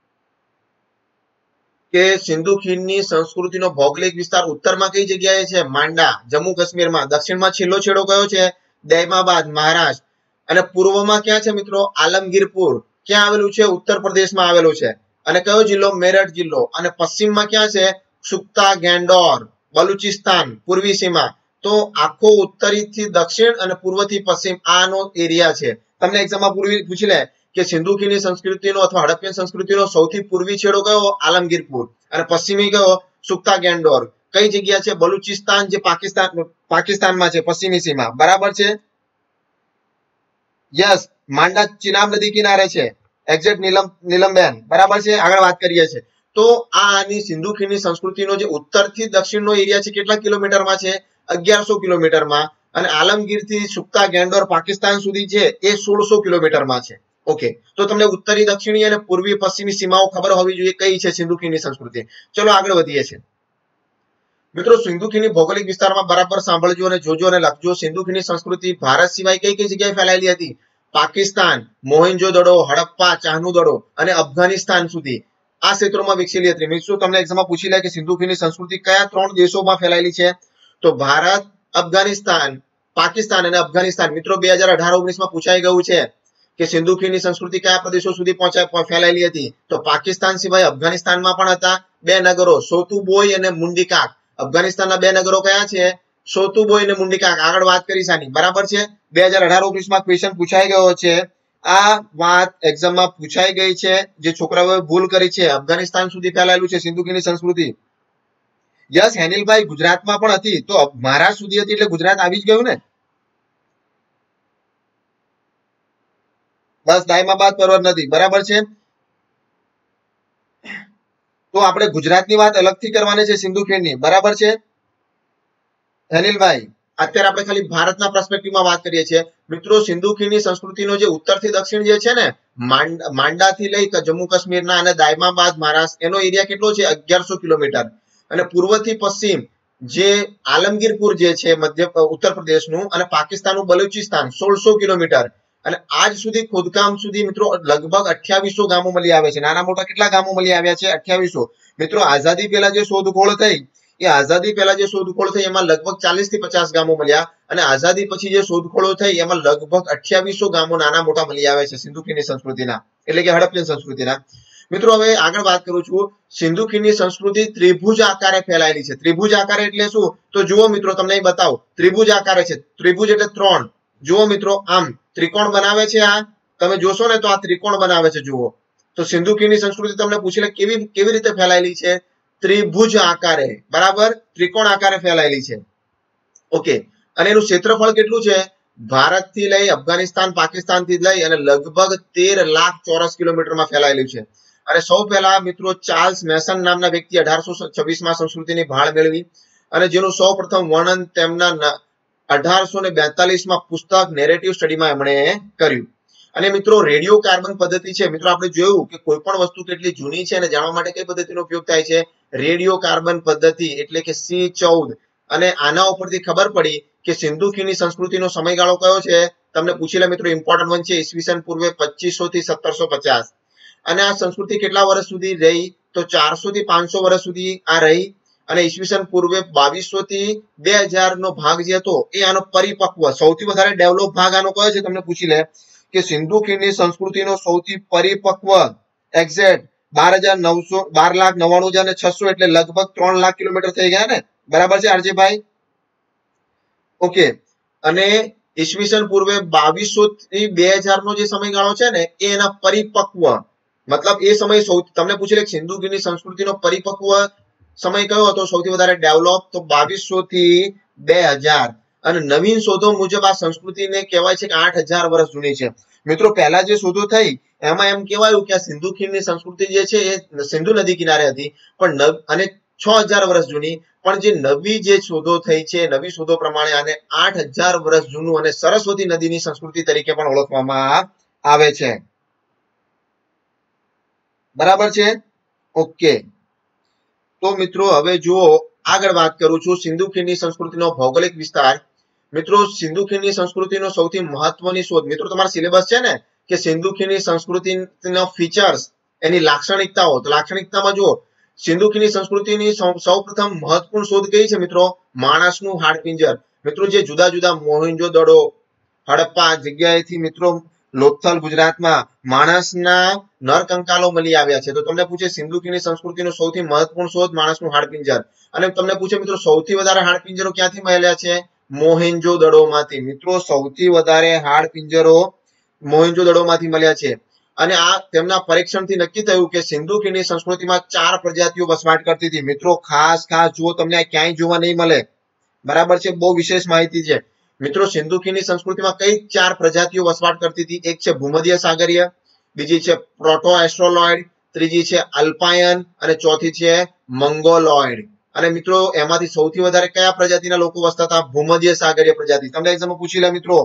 કે સિંધુ ખીણની સંસ્કૃતિનો ભૌગોલિક વિસ્તાર ઉત્તરમાં કઈ જગ્યાએ છે? માંડા, જમ્મુ કાશ્મીરમાં. દક્ષિણમાં છેલ્લો છેડો કયો છે? દૈમાબાદ, મહારાષ્ટ્ર. અને પૂર્વમાં ક્યાં છે મિત્રો? આલમગીરપુર. ક્યાં આવેલું છે? ઉત્તર પ્રદેશમાં આવેલું છે. અને કયો જિલ્લો? મેરઠ જિલ્લો. અને પશ્ચિમમાં ક્યાં છે? સુક્તા ગેન્ડોર, બલુચિસ્તાન, પૂર્વી સીમા. તો આખો ઉત્તરીથી દક્ષિણ અને પૂર્વથી પશ્ચિમ આનો એરિયા છે. તમને એક્ઝામમાં પૂછી લે કે સિંધુ ખીણની સંસ્કૃતિનો અથવા હડપ્પન સંસ્કૃતિનો સૌથી પૂર્વી છેડો કયો? આલમગીરપુર. અને પશ્ચિમી કયો? સુક્તા ગેન્ડોર. કઈ જગ્યા છે? બલુચિસ્તાન, જે પાકિસ્તાનમાં છે, પશ્ચિમી સીમા. બરાબર છે. યસ, માંડા ચિનાબ નદી કિનારે છે. એક્ઝેક્ટ નીલમબેન. બરાબર છે. આગળ વાત કરીએ છીએ. તો આની સિંધુ ખીણની સંસ્કૃતિનો જે ઉત્તરથી દક્ષિણનો એરિયા છે કેટલા કિલોમીટરમાં છે? 1100 કિલોમીટરમાં. અને આલમગીરથી સુક્તા ગેન્ડોર પાકિસ્તાન સુધી છે એ 1600 કિલોમીટરમાં છે. ઓકે, તો તમને ઉત્તરી, દક્ષિણી અને પૂર્વી પશ્ચિમી સીમાઓ ખબર હોવી જોઈએ કઈ છે સિંધુ ખીણની સંસ્કૃતિ. ચલો આગળ વધીએ છીએ. મિત્રો સિંધુ ખીણની ભૌગોલિક વિસ્તારમાં બરાબર સાંભળજો અને જોજો અને લખજો. સિંધુ ખીણની સંસ્કૃતિ ભારત સિવાય કઈ કઈ જગ્યાએ ફેલાયેલી હતી? પાકિસ્તાન, મોહેન્જો-દડો, હડપ્પા, ચાહનુ-દડો અને અફઘાનિસ્તાન સુધી આ ક્ષેત્રોમાં વિકસેલી હતી. મિત્રો તમને એક્ઝામમાં પૂછી લે કે સિંધુ ખીણની સંસ્કૃતિ કયા 3 દેશોમાં ફેલાયેલી છે? તો ભારત, અફઘાનિસ્તાન, પાકિસ્તાન અને અફઘાનિસ્તાન. મિત્રો 2018-19 માં પૂછાઈ ગયું છે કે સિંધુ ખીણની સંસ્કૃતિ કયા પ્રદેશો સુધી ફેલાયેલી હતી? તો પાકિસ્તાન સિવાય અફઘાનિસ્તાનમાં પણ હતા 2 નગરો, સોતુબોય અને મુંડીકાક. અફઘાનિસ્તાનના 2 નગરો કયા છે? સોતુબોય અને મુંડીકાક. આગળ વાત કરીશ આની. બરાબર છે. 2018-19 માં ક્વેશ્ચન પૂછાઈ ગયો છે. આ વાત એક્ઝામમાં પૂછાઈ ગઈ છે. જે છોકરાઓએ ભૂલ કરી છે, અફઘાનિસ્તાન સુધી ફેલાયેલું છે સિંધુ ખીણની સંસ્કૃતિ. યસ હેનિલભાઈ, ગુજરાતમાં પણ હતી. તો મહારાષ્ટ્ર સુધી હતી એટલે ગુજરાત આવી જ ગયું ને. બસ દાયમાબાદ પર્વત નથી. બરાબર છે. તો આપણે ગુજરાતની વાત અલગથી કરવાની છે સિંધુ ખીણની. બરાબર છે હેનિલભાઈ. અત્યારે આપણે ખાલી ભારતના પર્સપેક્ટિવમાં વાત કરીએ છીએ. મિત્રો સિંધુ ખીણની સંસ્કૃતિનો જે ઉત્તરથી દક્ષિણ જે છે ને, માંડાથી લઈ જમ્મુ કાશ્મીરના અને દાયમાબાદ મહારાષ્ટ્ર, એનો એરિયા કેટલો છે? 1100 કિલોમીટર. અને પૂર્વથી પશ્ચિમ જે આલમગીરપુર જે છે ઉત્તર પ્રદેશનું અને પાકિસ્તાનનું બલુચિસ્તાન 1600 કિલોમીટર. અને આજ સુધી ખોદકામ સુધી મિત્રો લગભગ 2800 ગામો મળી આવે છે. નાના મોટા કેટલા ગામો મળી આવ્યા છે? 2800. મિત્રો આઝાદી પહેલા જે શોધખોળ થઈ, એ આઝાદી પહેલા જે શોધખોળ થઈ એમાં લગભગ 40 થી 50 ગામો મળ્યા. અને આઝાદી પછી જે શોધખોળો થઈ એમાં લગભગ 2800 ગામો નાના મોટા મળી આવે છે સિંધુ ખીણની સંસ્કૃતિના, એટલે કે હડપ્પન સંસ્કૃતિના. મિત્રો હવે આગળ વાત કરું છું. સિંધુ ખીણની સંસ્કૃતિ ત્રિભુજ આકારે ફેલાયેલી છે. ત્રિભુજ આકારે એટલે શું? તો જુઓ મિત્રો તમને અહીં બતાવો. ત્રિભુજ આકારે છે. ત્રિભુજ એટલે 3. જુઓ મિત્રો આમ ત્રિકોણ બનાવે છે. આ તમે જોશો ને તો આ ત્રિકોણ બનાવે છે. જુઓ તો સિંધુ ખીણની સંસ્કૃતિ તમને પૂછી લે કેવી રીતે ફેલાયેલી છે? ત્રિભુજ આકારે. બરાબર, ત્રિકોણ આકારે ફેલાયેલી છે. ઓકે, અને એનું ક્ષેત્રફળ કેટલું છે? ભારતથી લઈ અફઘાનિસ્તાન, પાકિસ્તાનથી લઈ અને લગભગ 13 લાખ ચોરસ કિલોમીટરમાં ફેલાયેલું છે. અને સૌ પહેલા મિત્રો ચાર્લ્સ મેસન નામના વ્યક્તિ 1826 માં સંસ્કૃતિની ભાળ મેળવી અને જેનું સૌ પ્રથમ વર્ણન તેમના 1842 માં પુસ્તક નેરેટિવ સ્ટડીમાં એમણે કર્યું. અને મિત્રો રેડિયો કાર્બન પદ્ધતિ છે. મિત્રો આપણે જોયું કે કોઈ પણ વસ્તુ કેટલી જૂની છે અને જાણવા માટે કઈ પદ્ધતિનો ઉપયોગ થાય છે? રેડિયો કાર્બન પદ્ધતિ, એટલે કે C14. અને આના ઉપરથી ખબર પડી કે સિંધુ ખીણની સંસ્કૃતિનો સમયગાળો કયો છે? તમને પૂછી લે મિત્રો, ઇમ્પોર્ટન્ટ વન છે. ઈસવીસન પૂર્વે 2500 થી 1750. અને આ સંસ્કૃતિ કેટલા વર્ષ સુધી રહી? તો 400 થી 500 વર્ષ સુધી આ રહી. અને ઈસવીસન પૂર્વે 2200 થી 2000 નો ભાગ જે હતો એ આનો પરિપક્વ, સૌથી વધારે ડેવલપ ભાગ આનો કયો છે? તમને પૂછી લે કે સિંધુ ખીણની સંસ્કૃતિનો સૌથી પરિપક્વ એક્ઝેક્ટ 12,99,600 એટલે લગભગ 3 લાખ કિલોમીટર થઈ ગયા ને. બરાબર છે આરજેભાઈ? ઓકે, અને ઈસવીસન પૂર્વે 2200 થી 2000 નો જે સમયગાળો છે ને એ એના પરિપક્વ, મતલબ એ સમય તમને પૂછી લે સિંધુ ખીણની સંસ્કૃતિનો પરિપક્વ સમય કયો હતો? સૌથી વધારે ડેવલપ, તો 2200 થી 2000. અને નવીન શોધો મુજબ આ સંસ્કૃતિને કહેવાય છે કે 8000 વર્ષ જૂની છે. મિત્રો પહેલા જે શોધો થઈ એમાં એમ કહેવાયું કે આ સિંધુ ખીણની સંસ્કૃતિ જે છે એ સિંધુ નદી કિનારે હતી, પણ અને 6000 વર્ષ જૂની, પણ જે નવી જે શોધો થઈ છે નવી શોધો પ્રમાણે આને 8000 વર્ષ જૂનું અને સરસ્વતી નદીની સંસ્કૃતિ તરીકે પણ ઓળખવામાં આવે છે. બરાબર છે? ઓકે. તો મિત્રો હવે જુઓ આગળ વાત કરું છું સિંધુ ખીણની સંસ્કૃતિનો ભૌગોલિક વિસ્તાર. મિત્રો સિંધુ ખીણની સંસ્કૃતિનો સૌથી મહત્વની શોધ, મિત્રો તમારા સિલેબસ છે ને કે સિંધુ ખીણની સંસ્કૃતિનો ફીચર્સ, એની લાક્ષણિકતાઓ, તો લાક્ષણિકતામાં જુઓ સિંધુ ખીણની સંસ્કૃતિની સૌપ્રથમ મહત્વપૂર્ણ શોધ કઈ છે મિત્રો? માણસનું હાડપિંજર. મિત્રો જે જુદા જુદા મોહેંજો-દડો, હડપ્પા જગ્યાએથી મિત્રો લોથલ ગુજરાતમાં માણસના નરકંકાલો મળી આવ્યા છે. તો તમને પૂછે સિંધુ ખીણની સંસ્કૃતિનો સૌથી મહત્વપૂર્ણ શોધ માણસનું હાડપિંજર. અને તમને પૂછે મિત્રો સૌથી વધારે હાડપિંજરો ક્યાંથી મળ્યા છે? મોહેંજો-દડોમાંથી. મિત્રો સૌથી વધારે હાડપિંજરો મોહેંજો-દડોમાંથી મળ્યા છે. અને આ તેમના પરીક્ષણથી નક્કી થયું કે સિંધુ ખીણની સંસ્કૃતિમાં 4 પ્રજાતિઓ વસવાટ કરતી હતી. મિત્રો ખાસ જુઓ, તમને ક્યાંય જોવા નહીં મળે. બરાબર છે? બહુ વિશેષ માહિતી છે. મિત્રો સિંધુ ખીણની સંસ્કૃતિમાં કઈ 4 પ્રજાતિઓ વસવાટ કરતી હતી? એક છે ભૂમધ્ય સાગરીય, બીજી છે પ્રોટો એસ્ટ્રોલોઇડ, ત્રીજી છે અલ્પાયન અને ચોથી છે મંગોલોઇડ. અને મિત્રો એમાંથી સૌથી વધારે કયા પ્રજાતિના લોકો વસતા હતા? ભૂમધ્ય સાગરીય પ્રજાતિ. તમને એક્ઝામમાં પૂછી લે મિત્રો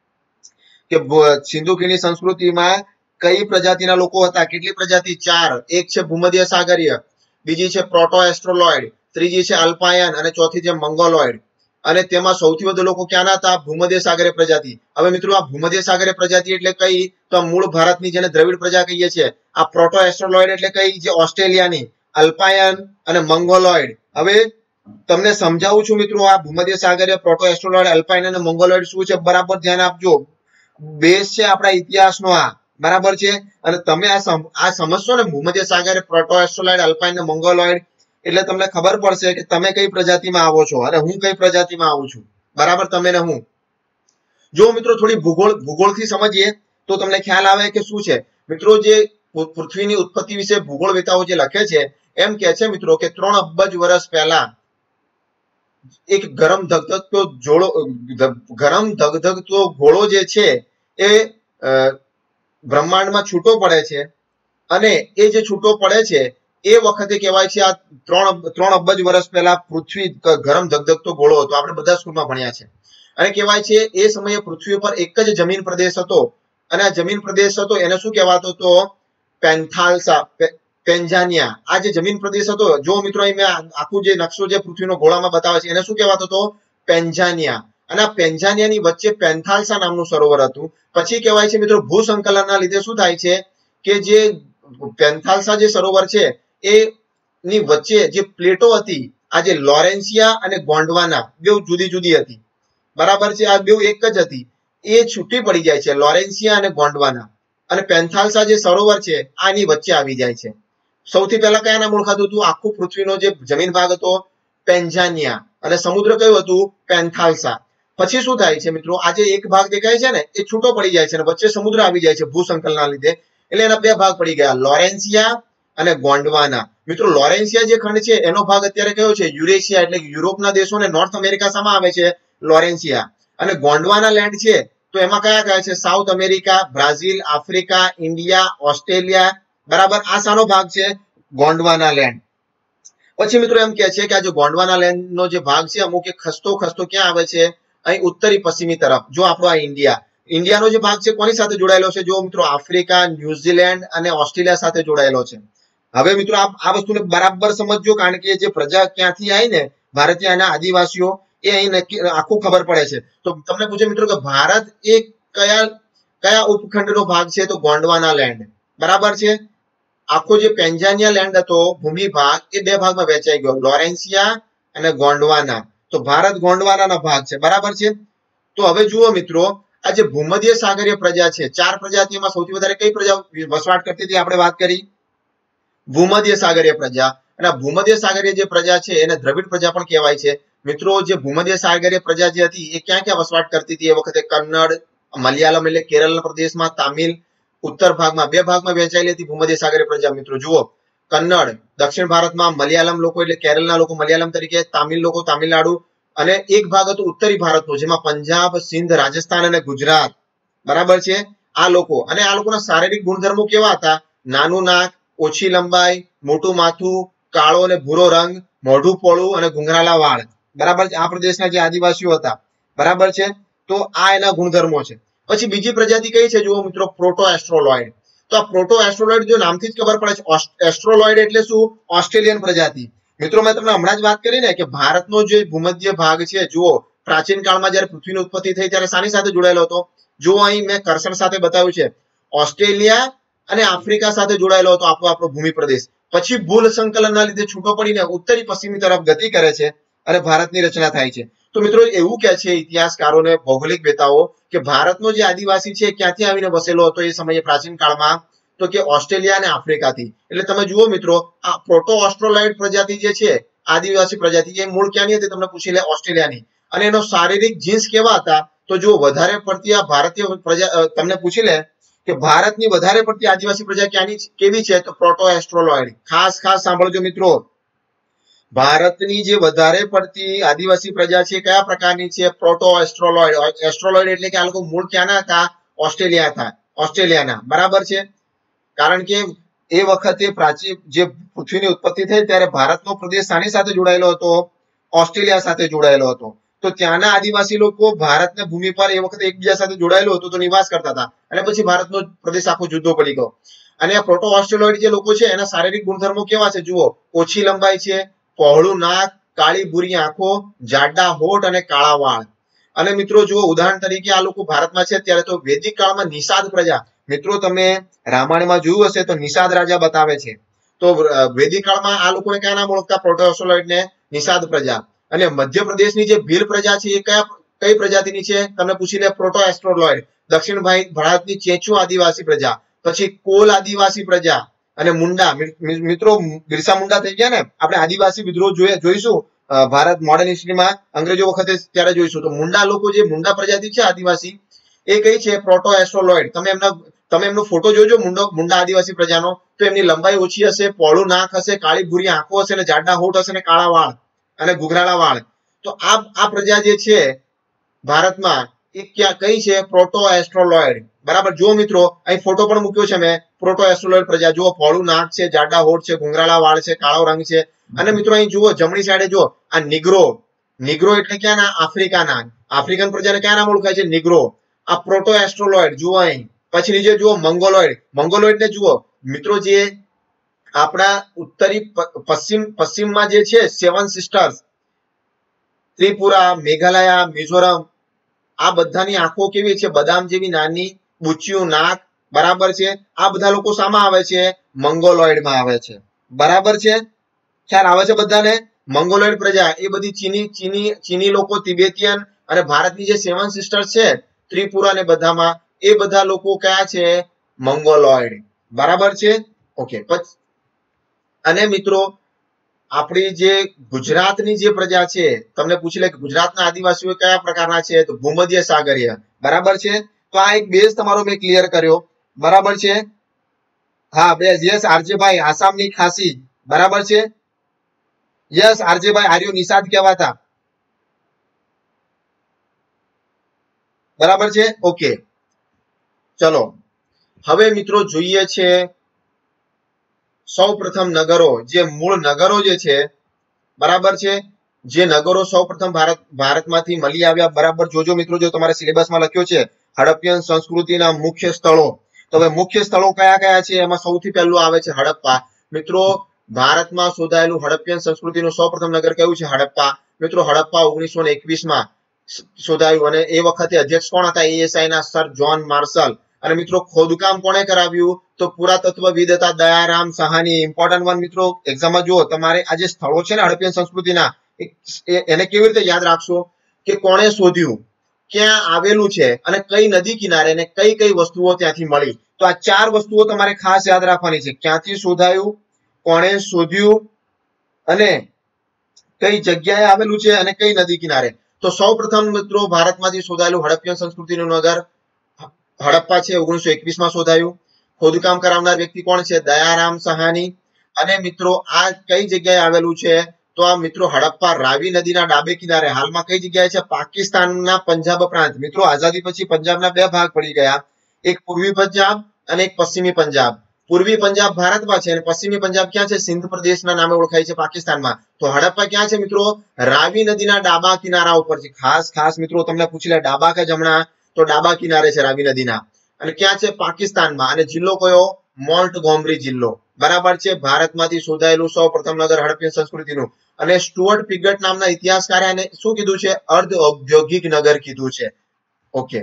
કે સિંધુ ખીણની સંસ્કૃતિમાં કઈ પ્રજાતિના લોકો હતા? કેટલી પ્રજાતિ? 4. એક છે ભૂમધ્ય સાગરીય, બીજી છે પ્રોટો એસ્ટ્રોલોઇડ, ત્રીજી છે અલ્પાયન અને ચોથી છે મંગોલોઇડ. અને તેમાં સૌથી વધુ લોકો ક્યાંના હતા? ભૂમધ્ય સાગરીય પ્રજાતિ. હવે મિત્રો આ ભૂમધ્ય સાગરીય પ્રજાતિ એટલે કઈ? તો મૂળ ભારતની જેને દ્રવિડ પ્રજા કહીએ છીએ. આ પ્રોટો એસ્ટ્રોલોઇડ એટલે કઈ? જે ઓસ્ટ્રેલિયાની. અલ્પાયન અને મંગોલોઇડ. હવે તમને સમજાવું છું મિત્રો આ ભૂમધ્ય સાગરીય, પ્રોટો એસ્ટ્રોલોઇડ, અલ્પાયન અને મંગોલોઇડ શું છે. બરાબર ધ્યાન આપજો. બેઝ છે આપણા ઇતિહાસનો આ. બરાબર છે? અને તમે આ સમજશો ને ભૂમધ્ય સાગરીય, પ્રોટો એસ્ટ્રોલોઇડ, અલ્પાયન અને મંગોલોઇડ, એટલે તમને ખબર પડશે કે તમે કઈ પ્રજાતિમાં આવો છો અને હું કઈ પ્રજાતિમાં આવું છું. બરાબર? તમે ને હું. જો મિત્રો થોડી ભૂગોળથી સમજીએ તો તમને ખ્યાલ આવે કે શું છે. મિત્રો જે પૃથ્વીની ઉત્પત્તિ વિશે ભૂગોળવેતાઓ જે લખે છે એમ કહે છે મિત્રો કે 3 અબજ વર્ષ પહેલા એક ગરમ ધગધગતો ગોળો જે છે એ બ્રહ્માંડમાં છૂટો પડે છે. અને એ જે છૂટો પડે છે એ વખતે કહેવાય છે આ 3 અબજ વર્ષ પહેલા પૃથ્વી ગરમ ધગધગતો ગોળો હતો. આપણે બધા સ્કૂલમાં ભણ્યા છે. અને કહેવાય છે એ સમયે પૃથ્વી પર એક જ જમીન પ્રદેશ હતો. અને આ જમીન પ્રદેશ હતો એને શું કહેવાતો હતો? પેન્જાનિયા. આ જે જમીન પ્રદેશ હતો, જો મિત્રો અહીં મેં આખું જે નકશો જે પૃથ્વીનો ગોળામાં બતાવે છે એને શું કહેવાતો હતો? પેન્જાનિયા. અને આ પેન્જાનિયાની વચ્ચે પેન્થાલસા નામનું સરોવર હતું. પછી કહેવાય છે મિત્રો ભૂસંકલનના લીધે શું થાય છે કે જે પેન્થાલસા જે સરોવર છે એ ની વચ્ચે જે પ્લેટો હતી, આ જે લોરેન્સિયા અને ગોંડવાના, બે જુદી જુદી હતી. બરાબર છે? આ બે એક જ હતી. એ છૂટી પડી જાય છે, લોરેન્સિયા અને ગોંડવાના. અને પેન્થાલસા જે સરોવર છે આની વચ્ચે આવી જાય છે. સૌથી પહેલા કયા નામ ઓળખાતું હતું? આખું પૃથ્વીનો જે જમીન ભાગ હતો પેન્જાનિયા, અને સમુદ્ર કયું હતું? પેન્થાલસા. પછી શું થાય છે મિત્રો? આ જે એક ભાગ દેખાય છે ને એ છૂટો પડી જાય છે અને વચ્ચે સમુદ્ર આવી જાય છે ભૂસંકલનના લીધે. એટલે એના 2 ભાગ પડી ગયા, લોરેન્સિયા અને ગોંડવાના. મિત્રો લોરેન્સિયા જે ખંડ છે એનો ભાગ અત્યારે કયો છે? યુરેશિયા, એટલે યુરોપના દેશો ને નોર્થ અમેરિકા સામાં આવે છે? લોરેન્સિયા. અને ગોંડવાના લેન્ડ છે તો એમાં કયા છે? South America, Brazil, Africa, India, Australia. બરાબર? આ શાનો ભાગ છે? ગોંડવાના લેન્ડ. પછી મિત્રો એમ કહે છે કે આ જે ગોંડવાના લેન્ડનો જે ભાગ છે અમુક એ ખસતો ક્યાં આવે છે? અહીં ઉત્તરી પશ્ચિમી તરફ. જો આપણો આ ઇન્ડિયાનો જે ભાગ છે કોની સાથે જોડાયેલો છે? જો મિત્રો આફ્રિકા, ન્યુઝીલેન્ડ અને ઓસ્ટ્રેલિયા સાથે જોડાયેલો છે. હવે મિત્રો આ વસ્તુને બરાબર સમજજો, કારણ કે જે પ્રજા ક્યાંથી આવી ને ભારતીયના આદિવાસીઓ એ અહીં આખું ખબર પડે છે. તો તમને પૂછે મિત્રો કે ભારત એ કયા ઉપખંડનો ભાગ છે? તો ગોંડવાના લેન્ડ. બરાબર છે? આખો જે પેન્જાનિયા લેન્ડ હતો ભૂમિ ભાગ એ 2 ભાગમાં વહેંચાઈ ગયો, લોરેન્સિયા અને ગોંડવાના. તો ભારત ગોંડવાનાનો ભાગ છે. બરાબર છે? તો હવે જુઓ મિત્રો આ જે ભૂમધ્ય સાગરીય પ્રજા છે, 4 પ્રજાતિઓમાં સૌથી વધારે કઈ પ્રજા વસવાટ કરતી હતી? આપણે વાત કરી ભૂમધ્ય સાગરીય પ્રજા. અને ભૂમધ્ય સાગરીય જે પ્રજા છે એને દ્રવિડ પ્રજા પણ કહેવાય છે. મિત્રો જે ભૂમધ્ય સાગરીય પ્રજા જે હતી એ ક્યાં વસવાટ કરતી હતી એ વખતે? કન્નડ, મલયાલમ એટલે કેરળના પ્રદેશમાં, તામિલ ઉત્તર ભાગમાં, 2 ભાગમાં વહેંચાયેલી હતી ભૂમધ્ય સાગરીય પ્રજા. મિત્રો જુઓ, કન્નડ દક્ષિણ ભારતમાં, મલયાલમ લોકો એટલે કેરળના લોકો મલયાલમ તરીકે, તામિલ લોકો તામિલનાડુ, અને એક ભાગ હતો ઉત્તરી ભારતનો જેમાં પંજાબ, સિંધ, રાજસ્થાન અને ગુજરાત. બરાબર છે? આ લોકો અને આ લોકોના શારીરિક ગુણધર્મો કેવા હતા? નાનું નાક, ઓછી લંબાઈ, મોટું માથું, કાળો અને ભૂરો રંગ, મોઢું પોળું અને ઘૂંઘરાલા વાળ. બરાબર છે. આ પ્રદેશના જે આદિવાસીઓ હતા. બરાબર છે. તો આ એના ગુણધર્મો છે. પછી બીજી પ્રજાતિ કઈ છે જુઓ મિત્રો, પ્રોટો એસ્ટ્રોલોઇડ. તો આ પ્રોટો એસ્ટ્રોલોઇડ જો નામથી જ ખબર પડે છે, એસ્ટ્રોલોઇડ એટલે શું? ઓસ્ટ્રેલિયન પ્રજાતિ. મિત્રો મેં તમને હમણાં જ વાત કરી ને કે ભારતનો જે ભૂમધ્ય ભાગ છે, જુઓ પ્રાચીન કાળમાં જયારે પૃથ્વીની ઉત્પત્તિ થઈ ત્યારે શાની સાથે જોડાયેલો હતો? જુઓ અહીં મેં કર્સર સાથે બતાવ્યું છે, ઓસ્ટ્રેલિયા અને આફ્રિકા સાથે જોડાયેલો હતો આપણો ભૂમિ પ્રદેશ. પછી ભૂલ સંકલનના લીધે છૂટો પડીને ઉત્તરી પશ્ચિમી તરફ ગતિ કરે છે અને ભારતની રચના થાય છે. તો મિત્રો એવું કહે છે ઇતિહાસકારો અને ભૌગોલિકવેતાઓ કે ભારતનો જે આદિવાસી છે ક્યાંથી આવીને વસેલો હતો એ સમયે પ્રાચીન કાળમાં? તો કે ઓસ્ટ્રેલિયા અને આફ્રિકાથી. એટલે તમે જુઓ મિત્રો, આ પ્રોટો ઓસ્ટ્રોલોઇડ પ્રજાતિ જે છે, આદિવાસી પ્રજાતિ, એ મૂળ ક્યાંની હતી તમને પૂછી લે, ઓસ્ટ્રેલિયાની. અને એનો શારીરિક જીન્સ કેવા હતા? તો જો વધારે પડતી આ ભારતીય પ્રજા તમને પૂછી લે કે ભારતની વધારે પડતી આદિવાસી પ્રજા ક્યાંની કેવી છે? તો પ્રોટો એસ્ટ્રોલોઇડ. ખાસ સાંભળજો મિત્રો, ભારતની જે વધારે પડતી આદિવાસી પ્રજા છે કયા પ્રકારની છે? પ્રોટો એસ્ટ્રોલોઇડ. એસ્ટ્રોલોઇડ એટલે કે આ લોકો મૂળ ક્યાંના હતા? ઓસ્ટ્રેલિયાના. બરાબર છે. કારણ કે એ વખતે પ્રાચીન જે પૃથ્વીની ઉત્પત્તિ થઈ ત્યારે ભારતનો પ્રદેશ શાની સાથે જોડાયેલો હતો? ઓસ્ટ્રેલિયા સાથે જોડાયેલો હતો. તો ત્યાંના આદિવાસી લોકો ભારતના ભૂમિ પર એ વખતે એકબીજા સાથે જોડાયેલો હતો તો નિવાસ કરતા હતા, અને પછી ભારતનો પ્રદેશ આખો જુદો પડી ગયો. અને આ પ્રોટો ઓસ્ટ્રેલોઇડ જે લોકો છે એના શારીરિક ગુણધર્મો કેવા છે? જુઓ, ઓછી લંબાઈ છે, પહોળું નાક, કાળી ભૂરી આંખો, જાડા હોઠ અને કાળા વાળ. અને મિત્રો જુઓ, ઉદાહરણ તરીકે આ લોકો ભારતમાં છે ત્યારે તો વૈદિક કાળમાં નિષાદ પ્રજા, મિત્રો તમે રામાયણમાં જોયું હશે તો નિષાદ રાજા બતાવે છે. તો વૈદિક કાળમાં આ લોકોને કયા નામ ઓળખતા? પ્રોટો ઓસ્ટ્રોલોઇડ ને નિષાદ પ્રજા. અને મધ્યપ્રદેશની જે ભીલ પ્રજા છે એ કઈ પ્રજાતિની છે? તમને પૂછી લે, પ્રોટો એસ્ટ્રોલોઇડ. દક્ષિણ ભારતની ચેચુ આદિવાસી પ્રજા, પછી કોલ આદિવાસી પ્રજા અને મુંડા. મિત્રો બિરસા મુંડા થઈ ગયા ને, આપણે આદિવાસી વિદ્રોહ જોઈશું ભારત મોડર્ન હિસ્ટ્રીમાં અંગ્રેજો વખતે ત્યારે જોઈશું. તો મુંડા લોકો, જે મુંડા પ્રજાતિ છે આદિવાસી, એ કઈ છે? Proto Australoid. તમે એમનો ફોટો જોજો મુંડા આદિવાસી પ્રજાનો, તો એમની લંબાઈ ઓછી હશે, પહોળું નાક હશે, કાળી ભૂરી આંખો હશે, અને જાડા હોઠ હશે, અને કાળા વાળ અને ઘૂઘરાળા વાળ. તો આ પ્રજા જે છે ભારતમાં એ કઈ છે? Proto Australoid. બરાબર. જો મિત્રો અહીં ફોટો પણ મૂક્યો છે મેં, પ્રોટો એસ્ટ્રોલોઇડ પ્રજા. જુઓ, પહોળું નાક છે, જાડા હોઠ છે, ઘૂંઘરાળા વાળ છે, કાળો રંગ છે. અને મિત્રો અહીં જુઓ જમણી સાઈડે જો આ નિગ્રો એટલે ક્યાંના? આફ્રિકાના. આફ્રિકન પ્રજાને ક્યાં નામ ઓળખાય છે? નિગ્રો. આ પ્રોટો એસ્ટ્રોલોઇડ જુઓ અહીં. પછી નીચે જુઓ મંગોલોઇડ ને જુઓ મિત્રો, જે આપણા ઉત્તરી પશ્ચિમમાં જે છે 7 સિસ્ટર્સ, ત્રિપુરા, મેઘાલય, મિઝોરમ, આ બધાની આંખો કેવી છે? બદામ જેવી નાની, બુચ્યું નાક. બરાબર છે. આ બધા લોકો શામાં આવે છે? મંગોલોઇડમાં આવે છે. બરાબર છે. ખ્યાલ આવે છે બધાને? મંગોલોઇડ પ્રજા એ બધી ચીની લોકો, તિબેટિયન અને ભારતની જે 7 સિસ્ટર્સ છે ત્રિપુરા ને બધામાં, એ બધા લોકો કયા છે? મંગોલોઇડ. બરાબર છે. ઓકે. અને મિત્રો આપણી જે ગુજરાતની જે પ્રજા છે, તમને પૂછી લે કે ગુજરાતના આદિવાસીઓ કયા પ્રકારના છે? તો ભૂમધ્ય સાગરીય. બરાબર છે. તો આ એક બેઝ તમારો મેં ક્લિયર કર્યો. બરાબર છે. હા બેઝ. યસ આરજેભાઈ, આસામની ખાસી. બરાબર છે. યસ આરજેભાઈ, આર્યો નિષાદ કહેવાતા. બરાબર છે. ઓકે, ચલો હવે મિત્રો જોઈએ છે સૌ પ્રથમ નગરો, જે મૂળ નગરો જે છે. બરાબર છે. જે નગરો સૌ પ્રથમ ભારતમાંથી મળી આવ્યા. બરાબર. જોજો મિત્રો, જો તમારે સિલેબસમાં લખ્યો છે હડપ્પીયન સંસ્કૃતિના મુખ્ય સ્થળો, તો હવે મુખ્ય સ્થળો કયા કયા છે? એમાં સૌથી પહેલું આવે છે હડપ્પા. મિત્રો ભારતમાં શોધાયેલું હડપ્પીયન સંસ્કૃતિનું સૌ પ્રથમ નગર કયું છે? હડપ્પા. મિત્રો હડપ્પા 1921માં શોધાયું, અને એ વખતે અધ્યક્ષ કોણ હતા? ASI ના સર જ્હોન માર્શલ. અને મિત્રો ખોદકામ કોણે કરાવ્યું? તો પુરાતત્વવિદ હતા દયારામ સાહાની. ઇમ્પોર્ટન્ટ વન મિત્રો, એક્ઝામમાં જુઓ તમારે આ જે સ્થળો છે ને હડપ્પીયન સંસ્કૃતિના, એને કેવી રીતે યાદ રાખશો કે કોણે શોધ્યું, ક્યાં આવેલું છે, અને કઈ નદી કિનારે, અને કઈ કઈ વસ્તુઓ ત્યાંથી મળી. તો આ 4 વસ્તુઓ તમારે ખાસ યાદ રાખવાની છે. ક્યાંથી શોધાયું, કોણે શોધ્યું, અને કઈ જગ્યાએ આવેલું છે, અને કઈ નદી કિનારે. તો સૌ પ્રથમ મિત્રો ભારતમાંથી શોધાયેલું હડપ્પીયન સંસ્કૃતિનું નગર હડપ્પા છે. 1921માં શોધાયું. ખોદકામ કરાવનાર વ્યક્તિ કોણ છે? દયારામ સાહાની. અને મિત્રો આ કઈ જગ્યાએ આવેલું છે? તો આ મિત્રો હડપ્પા રાવી નદીના ડાબે કિનારે, હાલમાં કઈ જગ્યાએ છે? પાકિસ્તાનના પંજાબ પ્રાંત. મિત્રો આઝાદી પછી પંજાબના 2 ભાગ પડી ગયા. એક પૂર્વી પંજાબ અને એક પશ્ચિમી પંજાબ. પૂર્વી પંજાબ ભારતમાં છે અને પશ્ચિમી પંજાબ ક્યાં છે? સિંધ પ્રદેશના નામે ઓળખાય છે પાકિસ્તાનમાં. તો હડપ્પા ક્યાં છે મિત્રો? રાવી નદીના ડાબા કિનારા ઉપર છે. ખાસ મિત્રો તમને પૂછી લે ડાબા કે જમણા? તો ડાબા કિનારે છે રાવી નદીના. અને ક્યાં છે? પાકિસ્તાનમાં. અને જિલ્લો કયો? મોન્ટગોમરી જિલ્લો. બરાબર છે. ભારતમાંથી શોધાયેલું સૌ પ્રથમ નગર હડપ્પન સંસ્કૃતિનું. અને સ્ટુઅર્ટ પિગટ નામના ઇતિહાસકારે આને શું કીધું છે? અર્ધ ઔદ્યોગિક નગર કીધું છે. ઓકે,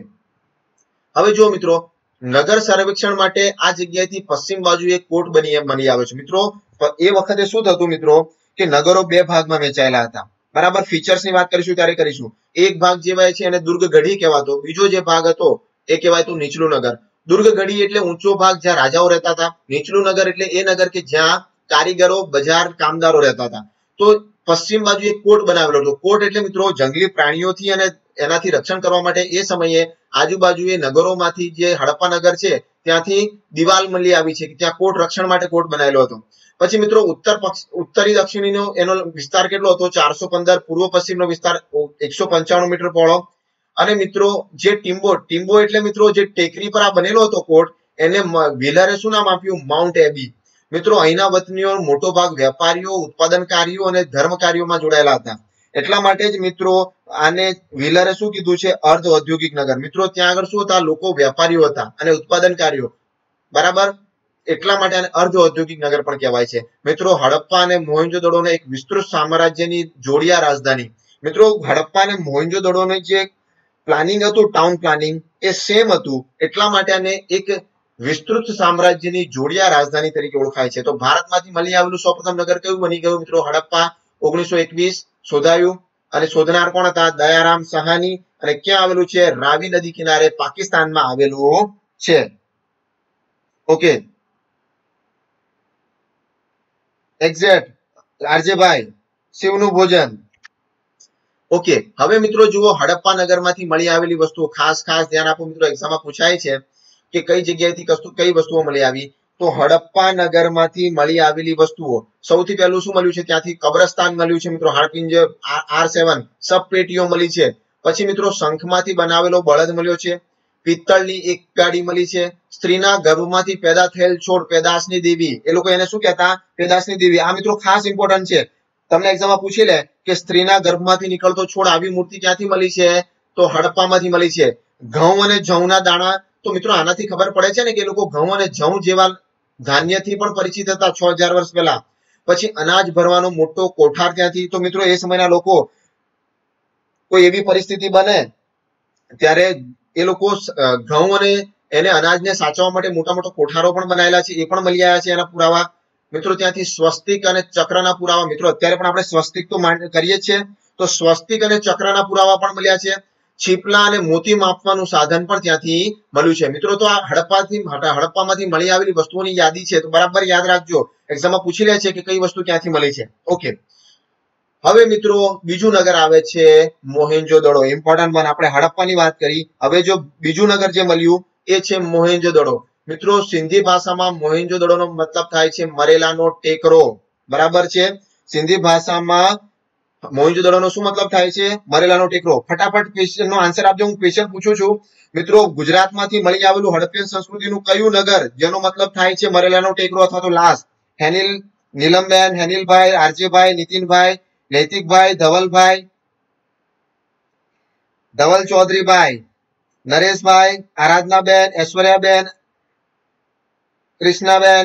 હવે જો મિત્રો નગર સર્વેક્ષણ માટે આ જગ્યાએથી પશ્ચિમ બાજુ એક કોટ બની આવે છે. મિત્રો એ વખતે શું થતું મિત્રો કે નગરો બે ભાગમાં વહેંચાયેલા હતા. બરાબર, ફીચર્સ ની વાત કરીશું ત્યારે કરીશું. એક ભાગ જે છે એને દુર્ગગઢી કહેવાતો. બીજો જે ભાગ હતો એ કહેવાતું નીચલું નગર. દુર્ગગઢી એટલે ઊંચો ભાગ જ્યાં રાજાઓ રહેતા હતા. નીચલું નગર એટલે એ નગર કે જ્યાં કારીગરો, બજાર, કામદારો રહેતા હતા. તો પશ્ચિમ બાજુ એક કોટ બનાવેલો હતો. કોટ એટલે મિત્રો જંગલી પ્રાણીઓથી અને એનાથી રક્ષણ કરવા માટે એ સમયે આજુબાજુ એ નગરોમાંથી જે હડપ્પા નગર છે ત્યાંથી દિવાલ મળી આવી છે કે ત્યાં કોટ રક્ષણ માટે કોટ બનાવેલો હતો. પછી મિત્રો ઉત્તરી દક્ષિણીનો એનો વિસ્તાર કેટલો હતો? 415. પૂર્વ પશ્ચિમનો વિસ્તાર 195 મીટર પહોળો. અને મિત્રો જે ટીમ્બો એટલે મિત્રો જે ટેકરી પર આ બનેલો હતો કોટ, એને વ્હીલરે શું નામ આપ્યું? Mound AB. મિત્રો અહીંના વતનીઓ મોટો ભાગ વેપારીઓ, ઉત્પાદનકારીઓ અને ધર્મકારીઓમાં જોડાયેલા હતા. એટલા માટે જ મિત્રો આને વ્હીલરે શું કીધું છે? અર્ધ ઔદ્યોગિક નગર. મિત્રો ત્યાં આગળ શું હતા? લોકો વેપારીઓ હતા અને ઉત્પાદનકારીઓ. બરાબર, એટલા માટે આને અર્ધ ઔદ્યોગિક નગર પણ કહેવાય છે. મિત્રો હડપ્પા અને મોહેંજો-દડોનો એક વિસ્તૃત સામ્રાજ્યની જોડિયા રાજધાની. મિત્રો હડપ્પા અને મોહેંજો-દડોનું જે પ્લાનિંગ હતું, ટાઉન પ્લાનિંગ, એ સેમ હતું. એટલા માટે આને એક વિસ્તૃત સામ્રાજ્યની જોડિયા રાજધાની તરીકે ઓળખાય છે. તો ભારતમાંથી મળી આવેલું સૌપ્રથમ નગર કયું બની ગયું મિત્રો? હડપ્પા. 1921 શોધાયું. અને શોધનાર કોણ હતા? દયારામ સહાની. અને ક્યાં આવેલું છે? રાવી નદી કિનારે પાકિસ્તાનમાં આવેલું છે. ઓકે, એક્ઝેક્ટ આરજેભાઈ, શિવનું ભોજન. ઓકે, હવે મિત્રો જુઓ હડપ્પા નગરમાંથી મળી આવેલી વસ્તુઓ ખાસ ધ્યાન આપો મિત્રો. એક્ઝામમાં પૂછાય છે કે કઈ જગ્યાએથી કઈ વસ્તુઓ મળી આવી. તો હડપ્પા નગરમાંથી મળી આવેલી વસ્તુઓ, સૌથી પહેલું શું મળ્યું છે? ત્યાંથી કબ્રસ્તાન મળ્યું છે મિત્રો. હાડપિંજર R7 સબ પેટીઓ મળી છે. પછી મિત્રો શંખમાંથી બનાવેલો બળદ મળ્યો છે. પિત્તળની એક ગાડી મળી છે. સ્ત્રીના ગર્ભમાંથી પેદા થયેલ છોડ, પેદાશની દેવી, એ લોકો એને શું કહેતા? પેદાશની દેવી. આ મિત્રો ખાસ ઇમ્પોર્ટન્ટ છે. તમને એક્ઝામમાં પૂછી લે કે સ્ત્રીના ગર્ભમાંથી નીકળતો છોડ, આવી મૂર્તિ ક્યાંથી મળી છે? તો હડપ્પામાંથી મળી છે. ઘઉં અને જવના દાણા, તો મિત્રો આનાથી ખબર પડે છે ને કે લોકો ઘઉં અને જવ જેવા ધાન્યથી પણ પરિચિત હતા 6000 વર્ષ પહેલા. પછી અનાજ ભરવાનો મોટો કોઠાર ત્યાંથી. તો મિત્રો એ સમયના લોકો કોઈ એવી પરિસ્થિતિ બને ત્યારે એ લોકો ઘઉં અને એને અનાજને સાચવવા માટે મોટા કોઠારો પણ બનાવેલા છે. એ પણ મળી આવ્યા છે એના પુરાવા. મિત્રો ત્યાંથી સ્વસ્તિક અને ચક્રના પુરાવા, મિત્રો અત્યારે પણ આપણે સ્વસ્તિક તો કરીએ છીએ, તો સ્વસ્તિક અને ચક્રના પુરાવા પણ મળ્યા છે. છીપલા અને મોતી માપવાનું સાધન પણ ત્યાંથી મળ્યું છે. મિત્રો તો આ હડપ્પામાંથી મળી આવેલી વસ્તુઓની યાદી છે, તો બરાબર યાદ રાખજો. એક્ઝામમાં પૂછી લે છે કે કઈ વસ્તુ ક્યાંથી મળી છે. ઓકે, હવે મિત્રો બીજું નગર આવે છે મોહેંજો-દડો. Important one. આપણે હડપ્પાની વાત કરી, હવે જો બીજું નગર જે મળ્યું એ છે મોહેંજો-દડો. મિત્રો સિંધી ભાષામાં મોહેંજો-દડોનો મતલબ થાય છે મરેલાનો ટેકરો. બરાબર છે. સિંધી ભાષામાં મોહેંજો-દડોનો શું મતલબ થાય છે? મરેલાનો ટેકરો. ફટાફટ ક્વેશ્ચનનો આન્સર આપજો. હું ક્વેશ્ચન પૂછું છું. મિત્રો ગુજરાતમાંથી મળી આવેલું હડપ્પન સંસ્કૃતિનું કયું નગર જેનો મતલબ થાય છે મરેલાનો ટેકરો અથવા તો લાશ? નીલમબેન, હેનિલભાઈ, આરજેભાઈ, નીતિનભાઈ, નૈતિકભાઈ, ધવલભાઈ, ધવલ ચૌધરીભાઈ, નરેશભાઈ, આરાધનાબેન, ઐશ્વર્યાબેન, કૃષ્ણાબેન,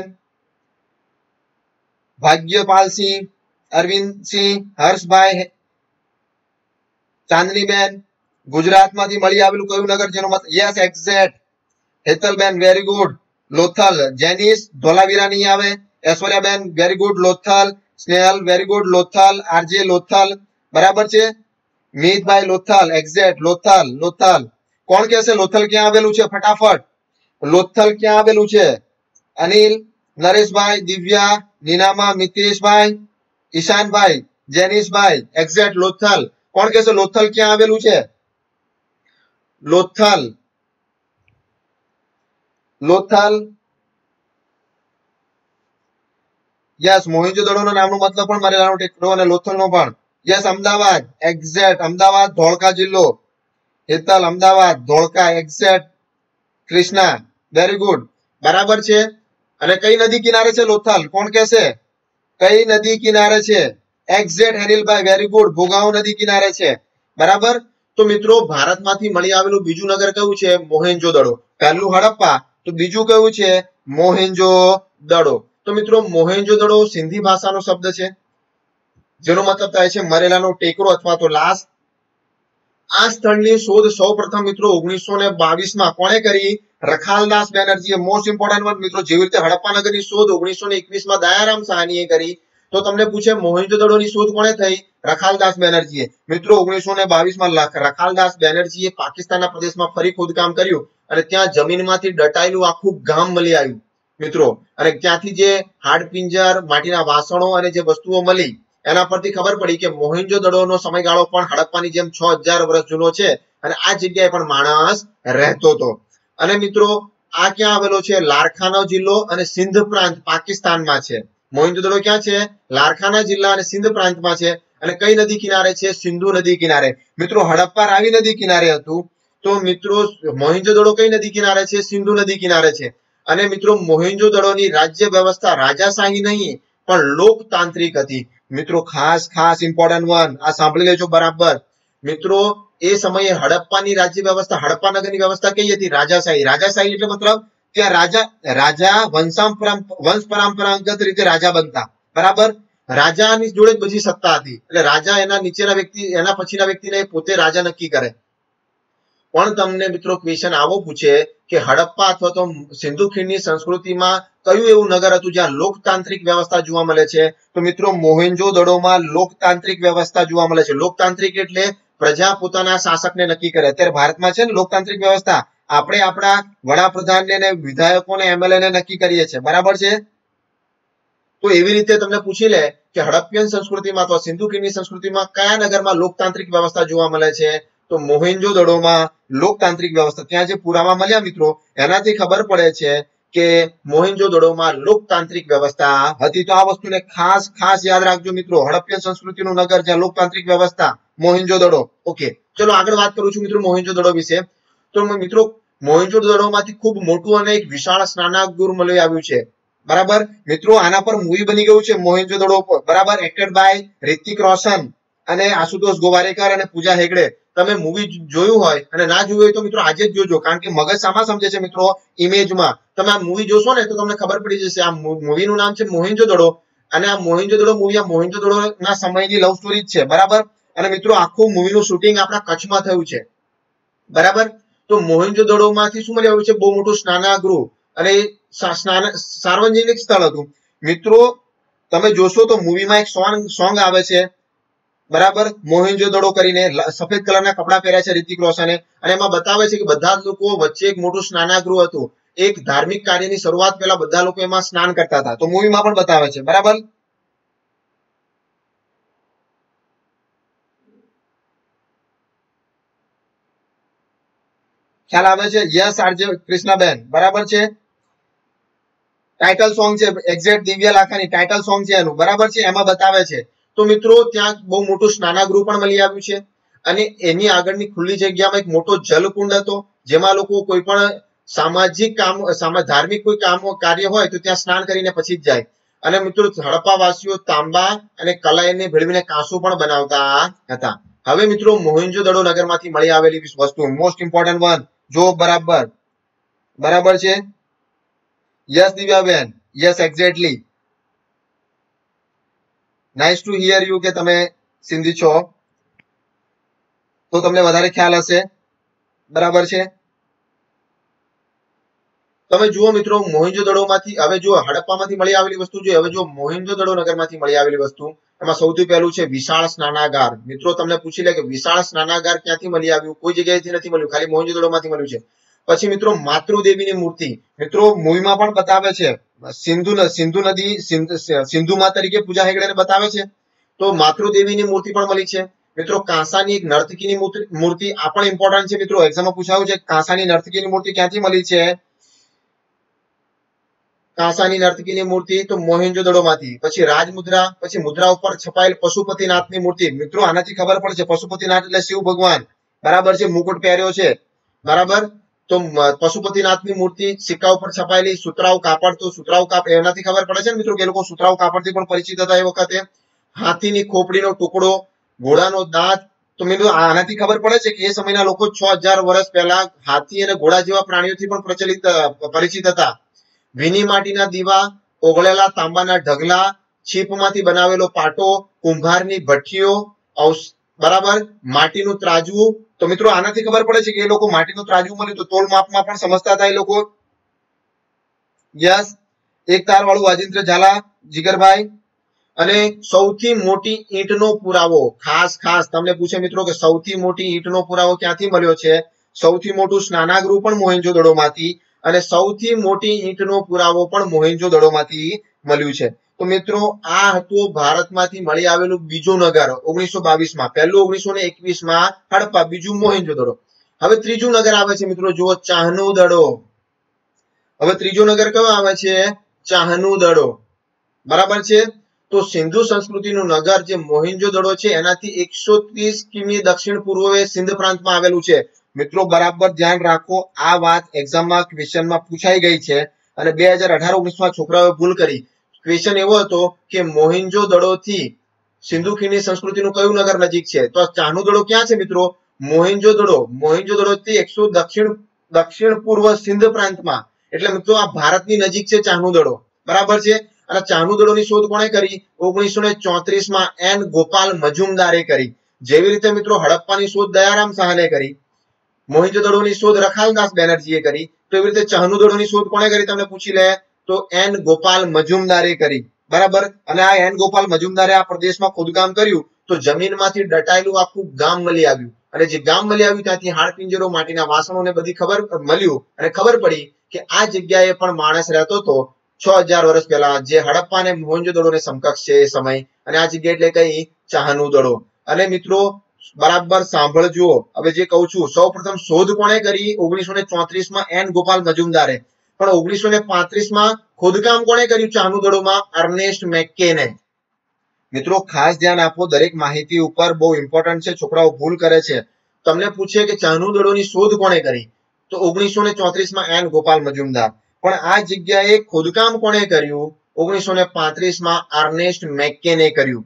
ભાગ્યપાલસિંહ, અરવિંદસિંહ, હર્ષભાઈ, ચાંદનીબેન. ગુજરાતમાંથી મળી આવેલું કયું નગર જેનો મતલબ? Yes, exact. હેતલબેન, વેરી ગુડ. લોથલ. જેનિસ, ધોલાવીરા નહીં આવે. ઐશ્વર્યાબેન, very good. Lothal. Snehal, very good. Lothal. RJ Lothal. બરાબર છે. મિતભાઈ, લોથલ. એક્ઝેક્ટ. લોથલ. કોણ કહેશે લોથલ ક્યાં આવેલું છે? ફટાફટ. લોથલ ક્યાં આવેલું છે? અનિલ, નરેશભાઈ, દિવ્યા, નીનામા, મિતેશભાઈ, ઈશાનભાઈ, જેનિશભાઈ. એક્ઝેક્ટ. લોથલ. કોણ કહેશે લોથલ ક્યાં આવેલું છે? લોથલ. યસ, મોહેંજો-દડોનો નામનો મતલબ પણ મરેલાનો ટેકરો અને લોથલનો પણ. યસ, અમદાવાદ. એક્ઝેક્ટ. અમદાવાદ, ધોળકા જિલ્લો. Hetal, Ahmedabad, Dholka. Exact. Krishna, very good, બરાબર છે. અને કઈ નદી કિનારે છે લોથલ? કોણ કહેશે? કઈ નદી કિનારે છે? એક્ઝેક્ટ હેનિલભાઈ, વેરી ગુડ, ભોગાવો નદી કિનારે છે. બરાબર. તો મિત્રો ભારતમાંથી મળી આવેલું બીજું નગર કયું છે? મોહેન્જો-દડો. પહેલું હડપ્પા, તો બીજું કયું છે? મોહેન્જો-દડો. તો મિત્રો મોહેન્જો-દડો સિંધી ભાષાનો શબ્દ છે, જેનો મતલબ થાય છે મરેલાનો ટેકરો અથવા તો લાશ. આ સ્થળની શોધ સૌપ્રથમ મિત્રો 1922 કોણે કરી? રખાલદાસ બેનર્જીએ. મોસ્ટ ઇમ્પોર્ટન્ટ વન મિત્રો, જેવી રીતે હડપ્પા નગરની શોધ 1921 દયારામ સાહનીએ કરી, તો તમને પૂછે મોહેન્જો-દડોની શોધ કોણે થઈ? રખાલદાસ બેનર્જીએ. મિત્રો 1922 રખાલદાસ બેનર્જીએ પાકિસ્તાનના પ્રદેશમાં ફરી ખોદકામ કર્યું અને ત્યાં જમીનમાંથી દટાયેલું આખું ગામ મળી આવ્યું મિત્રો. અને ત્યાંથી જે હાડપિંજર, માટીના વાસણો અને જે વસ્તુઓ મળી, એના પરથી ખબર પડી કે મોહેન્જો-દડોનો સમયગાળો પણ હડપ્પાની જેમ 6000 વર્ષ જૂનો છે અને આ જગ્યાએ પણ માણસ રહેતો હતો. અને મિત્રો આ ક્યાં આવેલો છે? લારખાનો જિલ્લો અને સિંધ પ્રાંત પાકિસ્તાનમાં છે. મોહેન્જો-દડો ક્યાં છે? લારખાના જિલ્લા અને સિંધ પ્રાંતમાં છે. અને કઈ નદી કિનારે છે? સિંધુ નદી કિનારે. મિત્રો હડપ્પા રાવી નદી કિનારે હતું, તો મિત્રો મોહેન્જો-દડો કઈ નદી કિનારે છે? સિંધુ નદી કિનારે છે. અને મિત્રો મોહેન્જો-દડોની રાજ્ય વ્યવસ્થા રાજાશાહી નહીં પણ લોકતાંત્રિક હતી. મિત્રો ખાસ ઇમ્પોર્ટન્ટ વન, આ સાંભળી લેજો બરાબર. મિત્રો એ સમયે હડપ્પાની રાજ્ય વ્યવસ્થા, હડપ્પા નગરની વ્યવસ્થા કઈ હતી? રાજાશાહી. રાજાશાહી એટલે મતલબ ત્યાં રાજા વંશ પરંપરાગત રીતે રાજા બનતા. બરાબર. રાજાની જોડે જ બધી સત્તા હતી, એટલે રાજા એના નીચેના વ્યક્તિ, એના પછીના વ્યક્તિને પોતે રાજા નક્કી કરે. પણ તમને મિત્રો ક્વેશ્ચન આવો પૂછે કે હડપ્પા અથવા તો સિંધુ ખીણની સંસ્કૃતિમાં કયું એવું નગર હતું જ્યાં લોકતાંત્રિક વ્યવસ્થા જોવા મળે છે? તો મિત્રો મોહેન્જો-દડોમાં લોકતાંત્રિક વ્યવસ્થા જોવા મળે છે. લોકતાંત્રિક એટલે પ્રજા પોતાના શાસકને નક્કી કરે. અત્યારે ભારતમાં છે ને લોકતાંત્રિક વ્યવસ્થા, આપણે આપણા વડાપ્રધાનને ને વિધાયકોને, એમએલએ ને નક્કી કરીએ છીએ. બરાબર છે. તો એવી રીતે તમને પૂછી લે કે હડપ્પિયન સંસ્કૃતિમાં અથવા સિંધુ ખીણની સંસ્કૃતિમાં કયા નગરમાં લોકતાંત્રિક વ્યવસ્થા જોવા મળે છે? તો મોહેન્જો-દડોમાં લોકતાંત્રિક વ્યવસ્થા. ત્યાં જે પુરાવા મળ્યા મિત્રો, એનાથી ખબર પડે છે કે મોહેન્જો-દડોમાં લોકતાંત્રિક વ્યવસ્થા હતી. તો આ વસ્તુને ખાસ યાદ રાખજો મિત્રો. હડપ્પિયન સંસ્કૃતિનું નગર જ્યાં લોકતાંત્રિક વ્યવસ્થા, મોહેન્જો-દડો. ઓકે, ચલો આગળ વાત કરું છું મિત્રો મોહેન્જો-દડો વિશે. તો મિત્રો મોહેન્જો-દડોમાંથી ખૂબ મોટું અને એક વિશાળ સ્નાનાગૃહ મળી આવ્યું છે. બરાબર. મિત્રો આના પર મૂવી બની ગયું છે મોહેન્જો-દડો પર. બરાબર. એક્ટેડ બાય રિતિક રોશન અને આશુતોષ ગોવારેકર અને પૂજા હેગડે. તમે મૂવી જોયું હોય અને ના જોયું હોય તો મિત્રો આજે જ જોજો, કારણ કે મગજ શામાં સમજે છે મિત્રો? ઇમેજમાં. તમે આ મૂવી જોશો ને તો તમને ખબર પડી જશે. આ મૂવીનું નામ છે મોહેન્જો-દડો અને આ મોહેન્જો-દડો મૂવી આ મોહેન્જો-દડોના સમયની લવ સ્ટોરી જ છે. બરાબર. અને મિત્રો આખું મૂવીનું શૂટિંગ આપણા કચ્છમાં થયું છે. બરાબર. તો મોહેન્જો-દડોમાંથી શું મળી આવ્યું છે? બહુ મોટું સ્નાનાગૃહ અને સાર્વજનિક સ્થળ હતું. મિત્રો તમે જોશો તો મૂવીમાં એક સોંગ આવે છે. બરાબર. મોહેન્જો-દડો કરીને, સફેદ કલરના કપડા પહેર્યા છે રિતિક રોશને, અને એમાં બતાવે છે કે બધા જ લોકો વચ્ચે એક મોટું સ્નાનાગૃહ હતું. એક ધાર્મિક કાર્યની શરૂઆત પહેલા બધા લોકો એમાં સ્નાન કરતા હતા. તો મૂવીમાં પણ બતાવે છે. બરાબર. ખ્યાલ આવે છે? યસ આરજે કૃષ્ણાબેન, બરાબર છે. ટાઇટલ સોંગ છે exact Divya Lakhani title song છે એનું. બરાબર છે. એમાં બતાવે છે. તો મિત્રો ત્યાં બહુ મોટું સ્નાનાગૃહ પણ મળી આવ્યું છે અને એની આગળની ખુલ્લી જગ્યામાં એક મોટો જલકુંડ હતો, જેમાં લોકો કોઈ પણ સામાજિક કામ, ધાર્મિક કોઈ કામ કાર્ય હોય તો ત્યાં સ્નાન કરીને પછી જ જાય. અને મિત્રો હડપ્પા વાસીઓ તાંબા અને કલાઈને ભેળવીને કાંસુ પણ બનાવતા હતા. હવે મિત્રો મોહેન્જો-દડો નગરમાંથી મળી આવેલી વસ્તુ, મોસ્ટ ઇમ્પોર્ટન્ટ વન, જો બરાબર છે. યસ દિવ્યાબેન, yes exactly. Nice to hear you કે તમે સિંધી છો, તો તમને વધારે ખ્યાલ હશે. બરાબર છે. તમે જુઓ મિત્રો મોહેન્જો-દડોમાંથી, હવે જો હડપ્પામાંથી મળી આવેલી વસ્તુ જોઈએ, હવે જો મોહેન્જો-દડો નગરમાંથી મળી આવેલી વસ્તુ, એમાં સૌથી પહેલું છે વિશાળ સ્નાનાગાર. મિત્રો તમને પૂછી લે કે વિશાળ સ્નાનાગાર ક્યાંથી મળી આવ્યું? કોઈ જગ્યાએથી નથી મળ્યું, ખાલી મોહેન્જો-દડોમાંથી મળ્યું છે. પછી મિત્રો માતૃદેવીની મૂર્તિ. મિત્રો મૂવીમાં પણ બતાવે છે. સિંધુમાં તરીકે પૂજા હેગડેને બતાવે છે. તો માતૃદેવીની મૂર્તિ પણ મળી છે. મિત્રો કાંસાની એક નર્તકીની મૂર્તિ, આ પણ ઇમ્પોર્ટન્ટ છે મિત્રો, એક્ઝામમાં પૂછાયું છે. કાંસાની નર્તકીની મૂર્તિ ક્યાંથી મળી છે? કાંસાની નર્તકીની મૂર્તિ તો મોહેન્જો-દડોમાંથી. પછી રાજમુદ્રા, પછી મુદ્રા ઉપર છપાયેલ પશુપતિનાથની મૂર્તિ. મિત્રો આનાથી ખબર પડશે પશુપતિનાથ એટલે શિવ ભગવાન. બરાબર છે. મુકુટ પહેર્યો છે. બરાબર. તો પશુપતિનાથની મૂર્તિ સિક્કા ઉપર છપાયેલી, સુતરાઉ કાપડ, તો સુતરાઉ કાપડ એનાથી ખબર પડે છે ને મિત્રો કે એ લોકો સુતરાઉ કાપડથી પણ પરિચિત હતા એ વખતે. હાથીની ખોપડીનો ટુકડો, ઘોડાનો દાંત, તો મિત્રો આનાથી ખબર પડે છે કે એ સમયના લોકો 6000 વર્ષ પહેલા હાથી અને ઘોડા જેવા પ્રાણીઓથી પણ પરિચિત હતા. ભીની માટીના દીવા, ઓગળેલા તાંબાના ઢગલા, છીપમાંથી બનાવેલો પાટો, કુંભારની ભઠ્ઠીઓ, બરાબર, માટીનું ત્રાજવું. તો મિત્રો આનાથી ખબર પડે છે કે એ લોકો માટીનું ત્રાજવું મળ્યું તો તોલ માપમાં પણ સમજતા હતા એ લોકો. યસ, એક તાર વાળું વાજિંત્ર ઝાલા જીગરભાઈ. અને સૌથી મોટી ઈંટનો પુરાવો, ખાસ તમને પૂછે મિત્રો કે સૌથી મોટી ઈંટનો પુરાવો ક્યાંથી મળ્યો છે? સૌથી મોટું સ્નાનાગૃહ પણ મોહેંજો-દડોમાંથી અને સૌથી મોટી ઈંટનો પુરાવો પણ મોહેંજો-દડોમાંથી મળ્યું છે. તો મિત્રો આ હતું ભારતમાંથી મળી આવેલું બીજું નગર 1922 પહેલું 1921 હડપ્પા, બીજું મોહેંજો-દડો. હવે ત્રીજું નગર આવે છે મિત્રો, જુઓ ચાહનું દડો. હવે ત્રીજો નગર કયો આવે છે? ચાહનું દડો. બરાબર છે. તો સિંધુ સંસ્કૃતિનું નગર જે મોહેંજો-દડો છે એનાથી 130 કિમી દક્ષિણ પૂર્વે સિંધ પ્રાંતમાં આવેલું છે. મિત્રો બરાબર ધ્યાન રાખો, આ વાત એક્ઝામમાં ક્વેશ્ચનમાં પૂછાઈ ગઈ છે અને 2018-19 છોકરાઓએ ભૂલ કરી. ક્વેશ્ચન એવો હતો કે મોહેંજો-દડો થી સિંધુ ખીણની સંસ્કૃતિનું કયું નગર નજીક છે? તો ચાહનું દડો ક્યાં છે મિત્રો? મોહેંજો-દડો થી 100 દક્ષિણ પૂર્વ સિંધ પ્રાંતમાં. એટલે મિત્રો આ ભારતની નજીક છે ચાહનું દડો. બરાબર છે. અને ચાહનું દડોની શોધ કોણે કરી? 1934 એન ગોપાલ મજુમદારે કરી. જેવી રીતે મિત્રો હડપ્પાની શોધ દયારામ સાહને કરી, મોહેંજો-દડોની શોધ રખાલદાસ બેનર્જીએ કરી, તો એવી રીતે ચાહનું દડોની શોધ કોણે કરી તમને પૂછી લે તો એન ગોપાલ મજુમદારે કરી. બરાબર. અને આ એન ગોપાલ મજુમદારે આ પ્રદેશમાં ખોદકામ કર્યું તો જમીનમાંથી દટાયેલું આખું ગામ મળી આવ્યું. અને જે ગામ મળી આવ્યું ત્યાંથી હાડપિંજરો, માટીના વાસણોને બધી ખબર મળ્યું અને ખબર પડી કે આ જગ્યાએ પણ માણસ રહેતો હતો 6000 વર્ષ પહેલા, જે હડપ્પા અને મોહેંજો-દડોને સમકક્ષ છે એ સમય. અને આ જગ્યા એટલે કઈ? ચાહનું દડો. અને મિત્રો બરાબર સાંભળજો, હવે જે કહું છું, સૌપ્રથમ શોધ કોણે કરી? 1934 એન ગોપાલ મજુમદારે. પણ 1935 ખોદકામ કોણે કર્યું ચાહનું દડોમાં? અર્નેસ્ટ મેક્કેને. મિત્રો ખાસ ધ્યાન આપો, દરેક માહિતી ઉપર બહુ ઇમ્પોર્ટન્ટ છે, છોકરાઓ ભૂલ કરે છે. તમને પૂછે કે ચાહનું દડોની શોધ કોણે કરી? તો 1934 એન ગોપાલ મજુમદાર. પણ આ જગ્યાએ ખોદકામ કોણે કર્યું? 1935 અર્નેસ્ટ મેક્કેને કર્યું.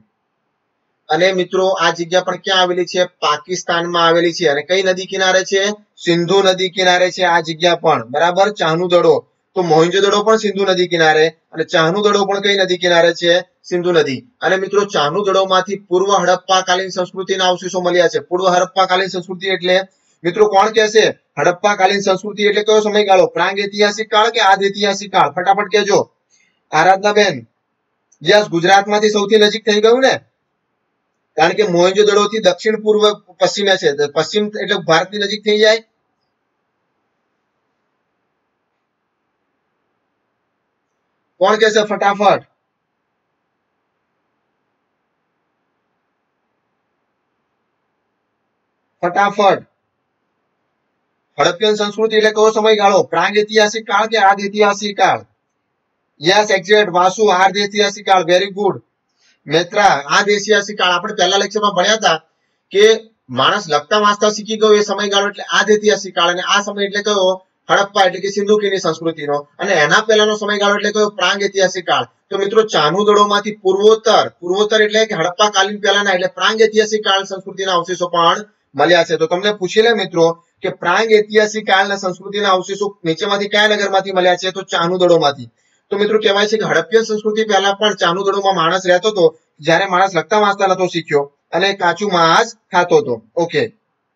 અને મિત્રો આ જગ્યા પણ ક્યાં આવેલી છે? પાકિસ્તાનમાં આવેલી છે. અને કઈ નદી કિનારે છે? સિંધુ નદી કિનારે છે આ જગ્યા પણ. બરાબર. ચાહનું દડો, તો મોહેંજો-દડો પણ સિંધુ નદી કિનારે અને ચાહનું દડો પણ કઈ નદી કિનારે છે? સિંધુ નદી. અને મિત્રો ચાહનું દડોમાંથી પૂર્વ હડપ્પાકાલીન સંસ્કૃતિના અવશેષો મળ્યા છે. પૂર્વ હડપ્પાકાલીન સંસ્કૃતિ એટલે મિત્રો કોણ કહેશે? હડપ્પાકાલીન સંસ્કૃતિ એટલે કયો સમયગાળો? પ્રાગ ઐતિહાસિક કાળ કે આદ ઐતિહાસિક કાળ? ફટાફટ કહેજો. આરાધનાબેન, યસ, ગુજરાતમાંથી સૌથી નજીક થઈ ગયું ને, કારણ કે મોહેંજો-દડો થી દક્ષિણ પૂર્વ પશ્ચિમે છે. પશ્ચિમ એટલે ભારતની નજીક થઈ જાય. કોણ કહેશે ફટાફટ? ફટાફટ. હડપ્પન સંસ્કૃતિ એટલે કયો સમયગાળો? પ્રાગ ઐતિહાસિક કાળ કે આદ ઐતિહાસિક કાળ? Yes, exact. વાસુ, આદ ઐતિહાસિક કાળ. Very good. મેત્રા, આદ ઐતિહાસિક કાળ. આપણે પહેલા લેક્ચરમાં ભણ્યા હતા કે માણસ લખતા વાંચતા શીખી ગયો એ સમયગાળો એટલે આદ ઐતિહાસિક કાળ. અને આ સમય એટલે કયો? હડપ્પા એટલે કે સિંધુ ખીણની સંસ્કૃતિનો. અને એના પહેલાનો સમયગાળો એટલે કયો? પ્રાગ ઐતિહાસિક કાળ. તો મિત્રો ચાહનું દડોમાંથી પૂર્વોત્તર એટલે કે હડપ્પા કાલીન પહેલાના એટલે પ્રાગ ઐતિહાસિક કાળ સંસ્કૃતિના અવશેષો પણ મળ્યા છે. તો તમને પૂછી લે મિત્રો કે પ્રાગ ઐતિહાસિક કાળના સંસ્કૃતિના અવશેષો નીચેમાંથી કયા નગરમાંથી મળ્યા છે? તો ચાહનું દડોમાંથી. તો મિત્રો કહેવાય છે કે હડપ્પન સંસ્કૃતિ પહેલા પણ ચાહનું દડોમાં માણસ રહેતો હતો, જ્યારે માણસ લખતા વાંચતા નતો શીખ્યો અને કાચું માંસ ખાતો હતો. ઓકે,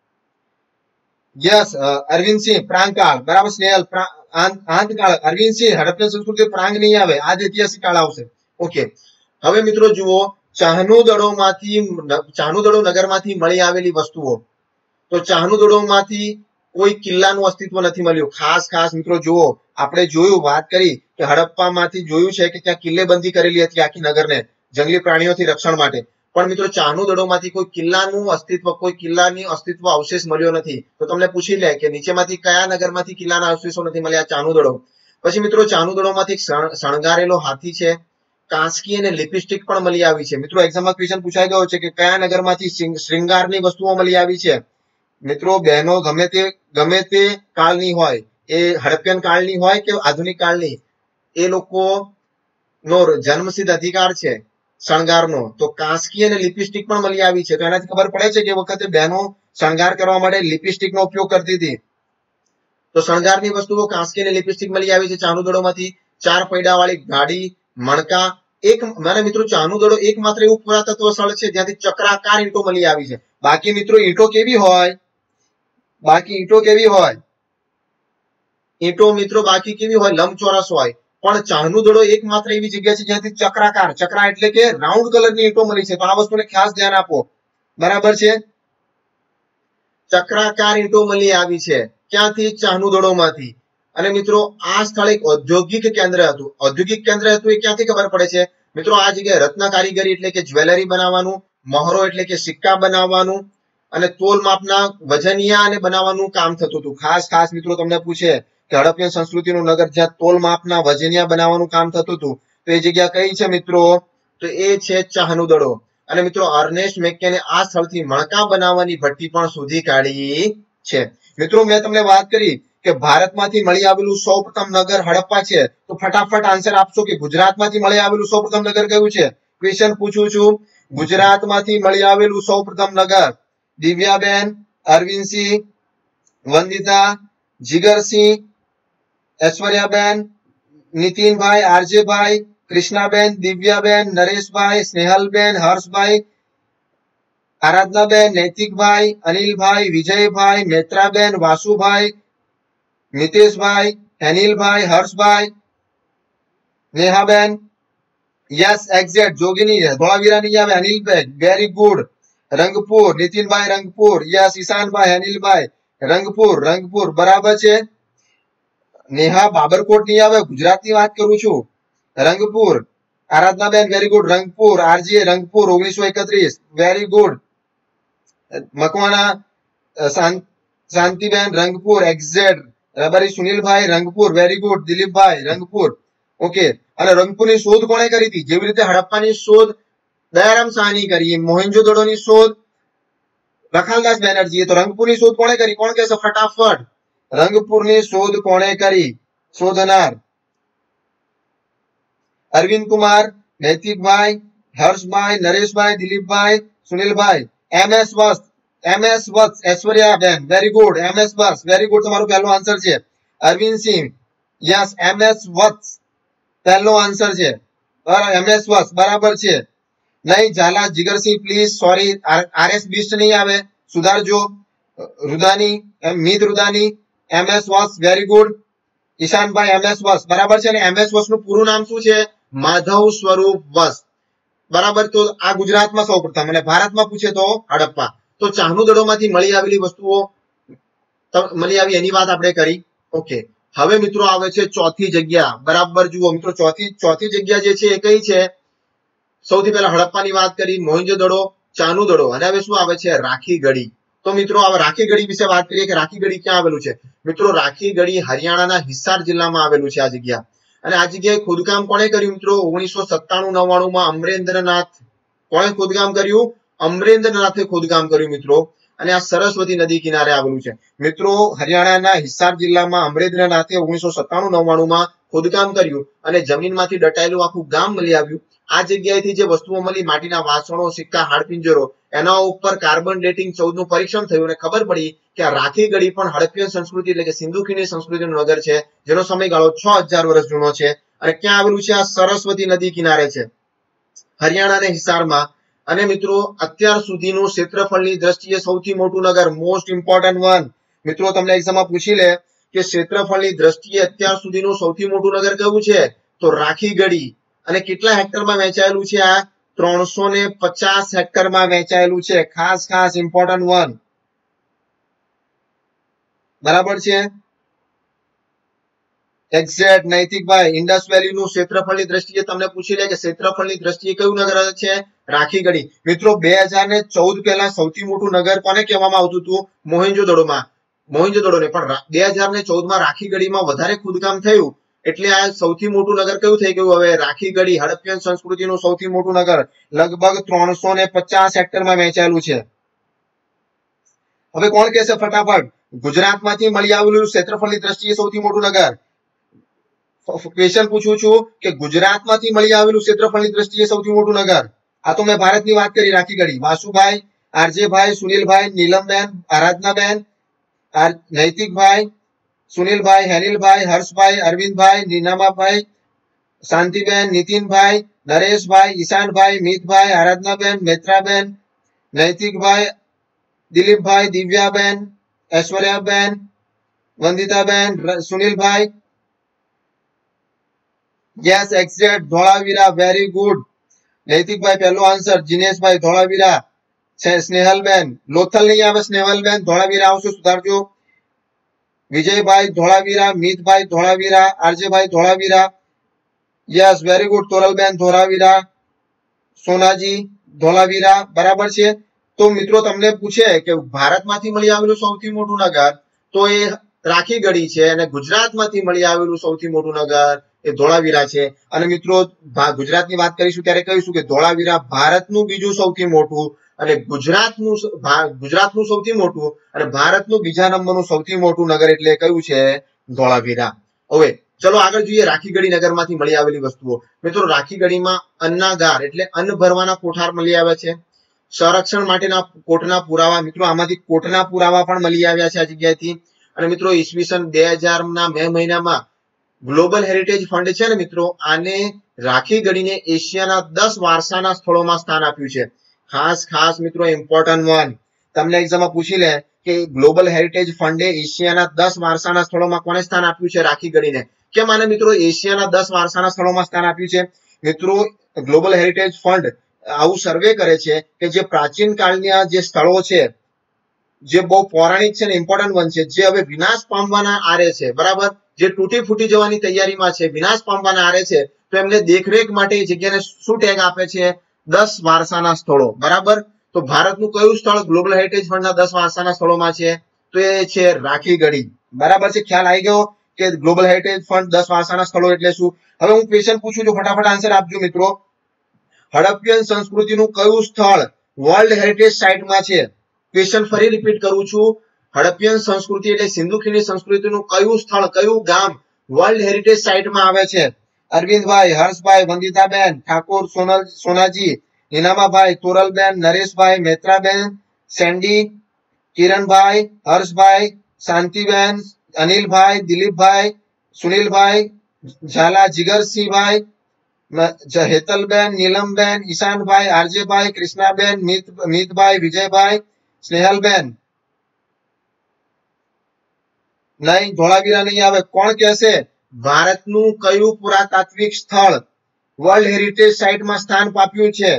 યસ, અરવિંદસિંહ, પ્રાંગકાળ. બરાબર. સ્નેહલ, આંતકાળ. અરવિંદસિંહ, હડપ્પન સંસ્કૃતિ પ્રાંગ નહીં આવે, આદ ઐતિહાસિક કાળ આવશે. ઓકે, હવે મિત્રો જુઓ, ચાહનું દડો નગરમાંથી મળી આવેલી વસ્તુઓ. તો ચાહનું દડોમાંથી કોઈ કિલ્લાનું અસ્તિત્વ નથી મળ્યું. ખાસ મિત્રો જુઓ, આપણે જોયું, વાત કરી કે હડપ્પામાંથી જોયું છે કે ત્યાં કિલ્લેબંધી કરેલી હતી આખી નગરને જંગલી પ્રાણીઓથી રક્ષણ માટે. પણ મિત્રો ચાહનું દડોમાંથી કોઈ કિલ્લાની અસ્તિત્વ અવશેષ મળ્યો નથી. તો તમને પૂછી લે કે નીચેમાંથી કયા નગરમાંથી કિલ્લાના અવશેષો નથી મળ્યા? ચાહનું દડો. પછી મિત્રો ચાહનું દડોમાંથી શણગારેલો હાથી છે, કાંસકી અને લિપસ્ટિક પણ મળી આવી છે. મિત્રો એક્ઝામમાં ક્વેશ્ચન પૂછાઈ ગયો છે કે કયા નગરમાંથી શ્રૃંગારની વસ્તુઓ મળી આવી છે? મિત્રો બહેનો ગમે તે કાળની હોય, એ હડપ્પન કાળની હોય કે આધુનિક કાળની, એ લોકો નો જન્મસિદ્ધ અધિકાર છે શણગારનો. તો કાંસકી અને લિપસ્ટિક પણ મળી આવી છે. તો એનાથી ખબર પડે છે કે વખતે બહેનો શણગાર કરવા માટે લિપસ્ટિકનો ઉપયોગ કરતી હતી. તો શણગારની વસ્તુઓ કાંસકી અને લિપસ્ટિક મળી આવી છે ચાનું દડોમાંથી. 4 પૈડા વાળી ગાડી, મણકા. મારા મિત્રો ચાનું દડો એકમાત્ર એવું પુરાતત્વ સ્થળ છે જ્યાંથી ચક્રાકાર ઈંટો મળી આવી છે. બાકી મિત્રો ઈંટો કેવી હોય? ઈંટો મિત્રો બાકી કેવી હોય? લંબચોરસ હોય. પણ ચાનું દડો એકમાત્ર એવી જગ્યા છે જ્યાંથી ચક્રાકાર, ચક્રા એટલે કે રાઉન્ડ કલરની ઈંટો મળી છે. તો આ વસ્તુને ખાસ ધ્યાન આપો. બરાબર છે? ચક્રાકાર ઈંટો મળી આવી છે. ક્યાંથી? ચાનું દડોમાંથી. અને મિત્રો આ સ્થળ એક ઔદ્યોગિક કેન્દ્ર હતું. ઔદ્યોગિક કેન્દ્ર હતું એ ક્યાંથી ખબર પડે છે? મિત્રો આ જગ્યાએ રત્ન કારીગરી એટલે કે જ્વેલરી બનાવવાનું, મહોરો એટલે કે સિક્કા બનાવવાનું અને તોલ માપના વજનિયા અને બનાવવાનું કામ થતું હતું. ખાસ મિત્રો તમને પૂછે કે હડપ્પન સંસ્કૃતિનું નગર જ્યાં તોલ માપના વજનિયા બનાવવાનું કામ થતું હતું, તો એ જગ્યા કઈ છે મિત્રો? તો એ છે ચાનું દડો. અને મિત્રો અર્નેસ્ટ મેકેને આ સ્થળથી મણકા બનાવવાની ભઠ્ઠી પણ શોધી કાઢી છે. મિત્રો મેં તમને વાત કરી કે ભારતમાંથી મળી આવેલું સૌપ્રથમ નગર હડપ્પા છે. તો ફટાફટ આન્સર આપશો કે ગુજરાતમાંથી મળી આવેલું સૌપ્રથમ નગર કયું છે? ક્વેશ્ચન પૂછું છું. ગુજરાતમાંથી મળી આવેલું સૌપ્રથમ નગર. દિવ્યાબેન, અરવિંદસિંહ, વંદિતા, જીગરસિંહ, ઐશ્વર્યાબેન, નીતિનભાઈ, આરજેભાઈ, કૃષ્ણાબેન, દિવ્યાબેન, નરેશભાઈ, સ્નેહલબેન, હર્ષભાઈ, આરાધનાબેન, નૈતિકભાઈ, અનિલભાઈ, વિજયભાઈ, નેત્રાબેન, વાસુભાઈ, મિતેશભાઈ, હેનિલભાઈ, હર્ષભાઈ, નેહાબેન. Yes exact. જોગીની ધોળાવીરા નહીં આવે. અનિલભાઈ વેરી ગુડ. રંગપુર, નીતિનભાઈ રંગપુર. યસ ઈશાનભાઈ, હેનિલભાઈ રંગપુર બરાબર છે. નેહા બાબરકોટ નહીં આવે. ગુજરાતની વાત કરું છું. રંગપુર. આરાધનાબેન very good. Rangpur. RG Rangpur 1931 very good. Makwana શાંતિબેન રંગપુર એક્ઝેક્ટ. રબારી સુનિલભાઈ રંગપુર વેરી ગુડ. દિલીપભાઈ રંગપુર. ઓકે. અને રંગપુરની શોધ કોણે કરી હતી? જેવી રીતે હડપ્પાની શોધ દયારામ સાહની કરી, મોહેન્જો-દડોની શોધ રખાલદાસ બેનર્જીએ, તો રંગપુરની શોધ કોણે કરી? કોણ કહેશે ફટાફટ? રંગપુરની શોધ કોણે કરી? શોધનાર અરવિંદ કુમાર, નૈતિકભાઈ, હર્ષભાઈ, નરેશભાઈ, દિલીપભાઈ, સુનિલભાઈ. એમએસ વત્સ, ઐશ્વર્યાબેન very good. MS Vats very good. તમારો પહેલો આન્સર છે. અરવિંદસિંહ યસ એમએસ વત્સ પહેલો આન્સર છે. એમએસ વત્સ બરાબર છે. નહીં Jhala Jigarsinh please sorry. RS Bisht નહીં આવે, સુધારજો. Rudani, Mit Rudani, MS Vats very good. ઈશાનભાઈ એમએસ વત્સ બરાબર છે. અને એમએસ વત્સ નું પૂરું નામ શું છે? માધવ સ્વરૂપ વત્સ બરાબર. તો આ ગુજરાતમાં સૌપ્રથમ, અને ભારતમાં પૂછે તો હડપ્પા. તો ચાનું દડોમાંથી મળી આવેલી વસ્તુઓ મળી આવી એની વાત આપણે કરી. ઓકે. હવે મિત્રો આવે છે ચોથી જગ્યા. બરાબર જુઓ મિત્રો, ચોથી જગ્યા જે છે એ કઈ છે? સૌથી પહેલા હડપ્પાની વાત કરી, મોહેન્જો-દડો, ચાનું દડો, અને હવે શું આવે છે? રાખી ગઢી. તો મિત્રો હવે રાખી ગઢી વિશે વાત કરીએ કે રાખી ગઢી ક્યાં આવેલું છે. મિત્રો રાખી ગઢી હરિયાણાના હિસાર જિલ્લામાં આવેલું છે આ જગ્યા. અને આ જગ્યાએ ખોદકામ કોણે કર્યું મિત્રો? 1997-99 માં અમરેન્દ્રનાથ. કોણે ખોદકામ કર્યું? અમરેન્દ્રનાથે ખોદકામ કર્યું મિત્રો. અને આ સરસ્વતી નદી કિનારે આવેલું છે. મિત્રો હરિયાણાના હિસાર જિલ્લામાં અમરેન્દ્રનાથે 1997-99 માં ખોદકામ કર્યું અને જમીનમાંથી દટાયેલું આખું ગામ મળી આવ્યું. આ જગ્યાએથી જે વસ્તુઓ મળી, માટીના વાસણો, સિક્કા, હાડપિંજરો, એના ઉપર કાર્બન ડેટિંગ 14 નું પરીક્ષણ થયું અને ખબર પડી કે આ રાખી ગઢી પણ હડપ્પન સંસ્કૃતિ એટલે કે સિંધુ ખીણની સંસ્કૃતિનું નગર છે, જેનો સમયગાળો 6000 વર્ષ જૂનો છે. અને ક્યાં આવેલું છે? આ સરસ્વતી નદી કિનારે છે, હરિયાણા અને હિસારમાં. અને મિત્રો અત્યાર સુધીનું ક્ષેત્રફળની દ્રષ્ટિએ સૌથી મોટું નગર, મોસ્ટ ઇમ્પોર્ટન્ટ વન. મિત્રો તમને એક્ઝામમાં પૂછી લે કે ક્ષેત્રફળની દ્રષ્ટિએ અત્યાર સુધીનું સૌથી મોટું નગર કયું છે? તો રાખી ગઢી. અને કેટલા હેક્ટરમાં વહેંચાયેલું છે? આ 350 હેક્ટરમાં વહેંચાયેલું છે. ખાસ ઇમ્પોર્ટન્ટ વન. બરાબર છે. એક્ઝેક્ટ નૈતિકભાઈ. ઇન્ડસ વેલીનું ક્ષેત્રફળની દ્રષ્ટિએ તમને પૂછી લે કે ક્ષેત્રફળની દ્રષ્ટિએ કયું નગર છે? રાખી ગઢી. મિત્રો 2014 પહેલા સૌથી મોટું નગર કોને કહેવામાં આવતું હતું? મોહેન્જો-દડોને. પણ 2014 માં રાખી ગઢીમાં વધારે ખોદકામ થયું એટલે આ સૌથી મોટું નગર કયું થઈ ગયું? હવે રાખી ગઢી હડપ્પન સંસ્કૃતિનું સૌથી મોટું નગર લગભગ 350 હેક્ટરમાં વહેંચાયેલું છે. હવે કોણ કહેશે ફટાફટ? ગુજરાતમાંથી મળી આવેલું ક્ષેત્રફળની દ્રષ્ટિએ સૌથી મોટું નગર. ક્વેશ્ચન પૂછું છું કે ગુજરાતમાંથી મળી આવેલું ક્ષેત્રફળની દ્રષ્ટિએ સૌથી મોટું નગર. આ તો મેં ભારતની વાત કરી, રાખી ગળી. વાસુભાઈ, આરજેભાઈ, સુનિલભાઈ, નીલમબેન, આરાધનાબેન, નૈતિકભાઈ, સુનિલભાઈ, હેનિલભાઈ, હર્ષભાઈ, અરવિંદભાઈ, નીનામાભાઈ, શાંતિબેન, નીતિનભાઈ, નરેશભાઈ, ઈશાનભાઈ, મિતભાઈ, આરાધનાબેન, મૈત્રાબેન, નૈતિકભાઈ, દિલીપભાઈ, દિવ્યાબેન, ઐશ્વર્યાબેન, વંદિતાબેન, સુનિલભાઈ, yes exact, Dholavira, very good. નૈતિકભાઈ પહેલો આન્સર, જીનેશભાઈ ધોળાવીરા, સ્નેહલબેન, લોથલ નહીં આવે, સ્નેહલબેન ધોળાવીરા આવશે, સુધારજો. વિજયભાઈ ધોળાવીરા, મિતભાઈ ધોળાવીરા, આરજેભાઈ ધોળાવીરા, યસ વેરી ગુડ, તોરલબેન ધોળાવીરા, સોનાજી ધોળાવીરા, બરાબર છે. તો મિત્રો તમને પૂછે કે ભારતમાંથી મળી આવેલું સૌથી મોટું નગર, તો એ રાખીગઢી છે, અને ગુજરાતમાંથી મળી આવેલું સૌથી મોટું નગર એ ધોળાવીરા છે. અને મિત્રો ગુજરાતની વાત કરીશું ત્યારે કહીશું કે ધોળાવીરા ભારતનું બીજું સૌથી મોટું અને ગુજરાતનું સૌથી મોટું અને ભારતનું બીજા નંબરનું સૌથી મોટું નગર એટલે કયું છે? ધોળાવીરા. હવે ચલો આગળ જોઈએ રાખીગઢી નગરમાંથી મળી આવેલી વસ્તુઓ. મિત્રો રાખીગઢીમાં અન્નાગાર એટલે અન્ન ભરવાના કોઠાર મળી આવ્યા છે. સંરક્ષણ માટેના કોટના પુરાવા, મિત્રો આમાંથી કોટના પુરાવા પણ મળી આવ્યા છે આ જગ્યાએથી. અને મિત્રો ઈસવીસન 2000 ના મે મહિનામાં ગ્લોબલ હેરિટેજ ફંડ છે ને મિત્રો, આને રાખીગઢીને એશિયાના 10 વારસાના સ્થળોમાં સ્થાન આપ્યું છે. ખાસ મિત્રો ઇમ્પોર્ટન્ટ વન, તમને એક્ઝામમાં પૂછી લે કે ગ્લોબલ હેરિટેજ ફંડે એશિયાના 10 વારસાના સ્થળોમાં કોને સ્થાન આપ્યું છે? રાખીગઢીને. કેમ આને મિત્રો એશિયાના 10 વારસાના સ્થળોમાં સ્થાન આપ્યું છે? મિત્રો ગ્લોબલ હેરિટેજ ફંડ આવું સર્વે કરે છે કે જે પ્રાચીન કાળના જે સ્થળો છે, જે બહુ પૌરાણિક છે ને ઇમ્પોર્ટન્ટ વન છે, જે હવે વિનાશ પામવાના આરે છે, બરાબર, જે તૂટી ફૂટી જવાની તૈયારીમાં છે, વિનાશ પામવાના આરે છે, તો એમને દેખરેખ માટે એ જગ્યાને શું ટેગ આપે છે? 10 વારસાના સ્થળો, બરાબર. તો ભારતનું કયું સ્થળ ગ્લોબલ હેરિટેજ ફંડના 10 વારસાના સ્થળોમાં છે? તો એ છે રાખીગઢી, બરાબર છે. ખ્યાલ આવી ગયો કે ગ્લોબલ હેરિટેજ ફંડ 10 વારસાના સ્થળો એટલે શું? હવે હું ક્વેશ્ચન પૂછું છું, ફટાફટ આન્સર આપજો મિત્રો. હડપ્પન સંસ્કૃતિનું કયું સ્થળ વર્લ્ડ હેરિટેજ સાઇટમાં છે? ક્વેશ્ચન ફરી રિપીટ કરું છું. હડપ્પન સંસ્કૃતિ એટલે સિંધુ ખીણની સંસ્કૃતિનું કયું સ્થળ, કયું ગામ વર્લ્ડ હેરિટેજ સાઇટમાં આવે છે? અરવિંદભાઈ, હર્ષભાઈ, વંદિતાબેન, ઠાકોર, સોનાજી, નીનામાભાઈ, તોરલબેન, નરેશભાઈ, મૈત્રાબેન, સેન્ડી, કિરણભાઈ, હર્ષભાઈ, શાંતિબેન, અનિલભાઈ, દિલીપભાઈ, સુનિલભાઈ, ઝાલા, જીગરસિંહભાઈ, હેતલબેન, નીલમબેન, ઈશાનભાઈ, આરજેભાઈ, કૃષ્ણાબેન, મિતભાઈ, વિજયભાઈ, સ્નેહલબેન. નહીં, ધોળાવીરા નહીં આવે. કોણ કહેશે? ભારતનું કયું પુરાતાત્વિક સ્થળ વર્લ્ડ હેરિટેજ સાઇટમાં સ્થાન પામ્યું છે?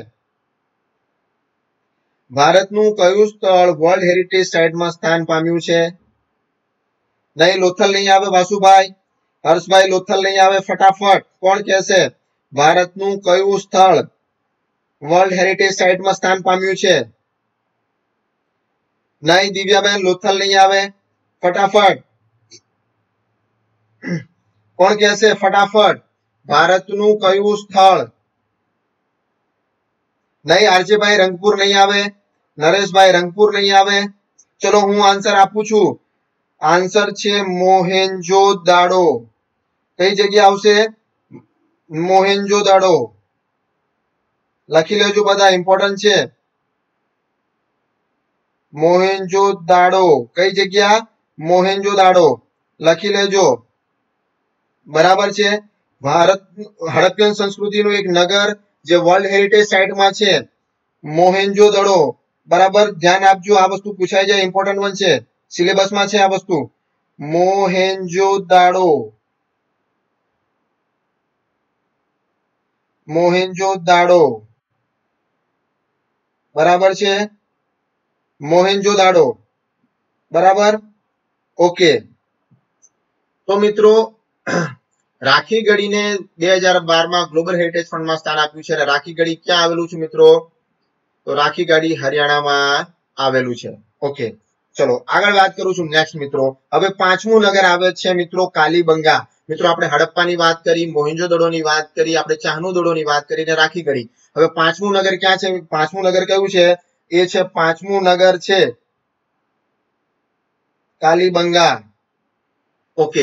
ભારતનું કયું સ્થળ વર્લ્ડ હેરિટેજ સાઇટમાં સ્થાન પામ્યું છે? નહીં, લોથલ નહીં આવે. વાસુભાઈ, હર્ષભાઈ, લોથલ નહીં આવે. ફટાફટ કોણ કહેશે ભારતનું કયું સ્થળ વર્લ્ડ હેરિટેજ સાઇટમાં સ્થાન પામ્યું છે? નહીં, દિવ્યાબેન, લોથલ નહીં આવે. ફટાફટ કોણ કહેશે? ફટાફટ ભારતનું કયું સ્થળ? નહીં, આરજેભાઈ, રંગપુર નહીં આવે. નરેશભાઈ, રંગપુર નહીં આવે. ચલો હું આન્સર આપું છું. આન્સર છે મોહેન્જો-દાડો. કઈ જગ્યા આવશે? મોહેન્જો-દાડો. લખી લેજો બધા, ઇમ્પોર્ટન્ટ છે. મોહેન્જો-દાડો કઈ જગ્યા? મોહેન્જો-દાડો લખી લેજો, બરાબર છે. ભારત હડપ્પન સંસ્કૃતિનું એક નગર જે વર્લ્ડ હેરિટેજ સાઇટમાં છે, મોહેન્જો-દડો. બરાબર, ધ્યાન આપજો, આ વસ્તુ પૂછાઈ જાય, ઇમ્પોર્ટન્ટ વન છે, સિલેબસમાં છે આ વસ્તુ. મોહેન્જો-દાડો, મોહેન્જો-દાડો, બરાબર છે, મોહેન્જો-દાડો, બરાબર. ઓકે, તો મિત્રો રાખીગઢીને 2012માં ગ્લોબલ હેરિટેજ ફંડમાં સ્થાન આપ્યું છે. અને રાખીગઢી ક્યાં આવેલું છે મિત્રો? તો રાખીગઢી હરિયાણામાં આવેલું છે. ઓકે, ચલો આગળ વાત કરું છું નેક્સ્ટ મિત્રો. હવે પાંચમું નગર આવે છે મિત્રો કાલીબંગા. મિત્રો આપણે હડપ્પાની વાત કરી, મોહેન્જો-દડોની વાત કરી, આપણે ચાહનું-દડોની વાત કરીને રાખીગઢી. હવે પાંચમું નગર ક્યાં છે? પાંચમું નગર કયું છે? એ છે પાંચમું નગર છે कालीबंगा। ओके,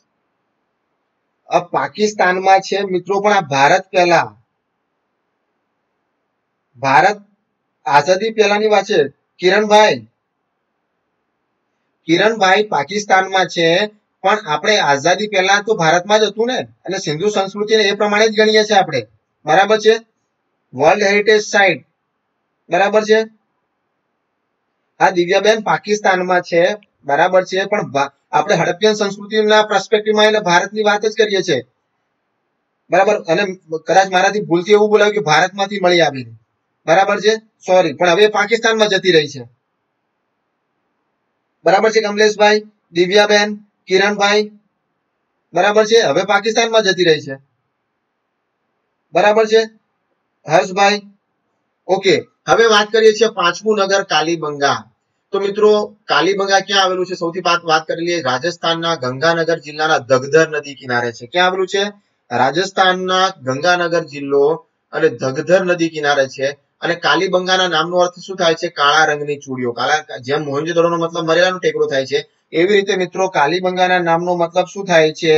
अब पाकिस्तान में छे मित्रों, पण आ भारत पहला, भारत आजादी पहलानी वात छे। किरणभाई पाकिस्तान में छे, पण आपणे आजादी पहला तो भारत में ज हतुं ने, अने सिंधु संस्कृति ने ए प्रमाणे ज गणीए छे आपणे, बराबर छे। वर्ल्ड हेरिटेज साइट, बराबर छे। आ दिव्याबेन पाकिस्तान में छे, बराबर छे, पण આપણે હડપ્પન સંસ્કૃતિના પર્સ્પેક્ટિવમાં એને ભારતની વાત જ કરીએ છીએ, બરાબર। અને કદાચ મારાથી ભૂલથી એવું બોલાવ્યું કે ભારતમાંથી મળી આવી, બરાબર છે, સોરી, પણ હવે પાકિસ્તાનમાં જતી રહી છે, બરાબર છે કમલેશભાઈ, દિવ્યાબેન, કિરણભાઈ, બરાબર છે, હવે પાકિસ્તાનમાં જતી રહી છે, બરાબર છે હર્ષભાઈ। ઓકે, હવે વાત કરીએ છીએ પાંચમું નગર કાલીબંગા। तो मित्रों कालीबंगा क्या आवेलू छे? सौथी बात कर लीए, राजस्थानना गंगानगर जिल्लाना दगधर नदी किनारे छे। क्या आवेलू छे? राजस्थानना गंगानगर जिल्लो अने दगधर नदी किनारे छे। अने कालीबंगाना नामनो अर्थ शुं थाय छे? काळा रंगनी चूड़ियो। काळा जेम मोहेंजोदड़ोनो मतलब मरेलानो टेकरो थाय छे, एवी रीते मित्रों कालीबंगाना नामनो मतलब शुं थाय छे?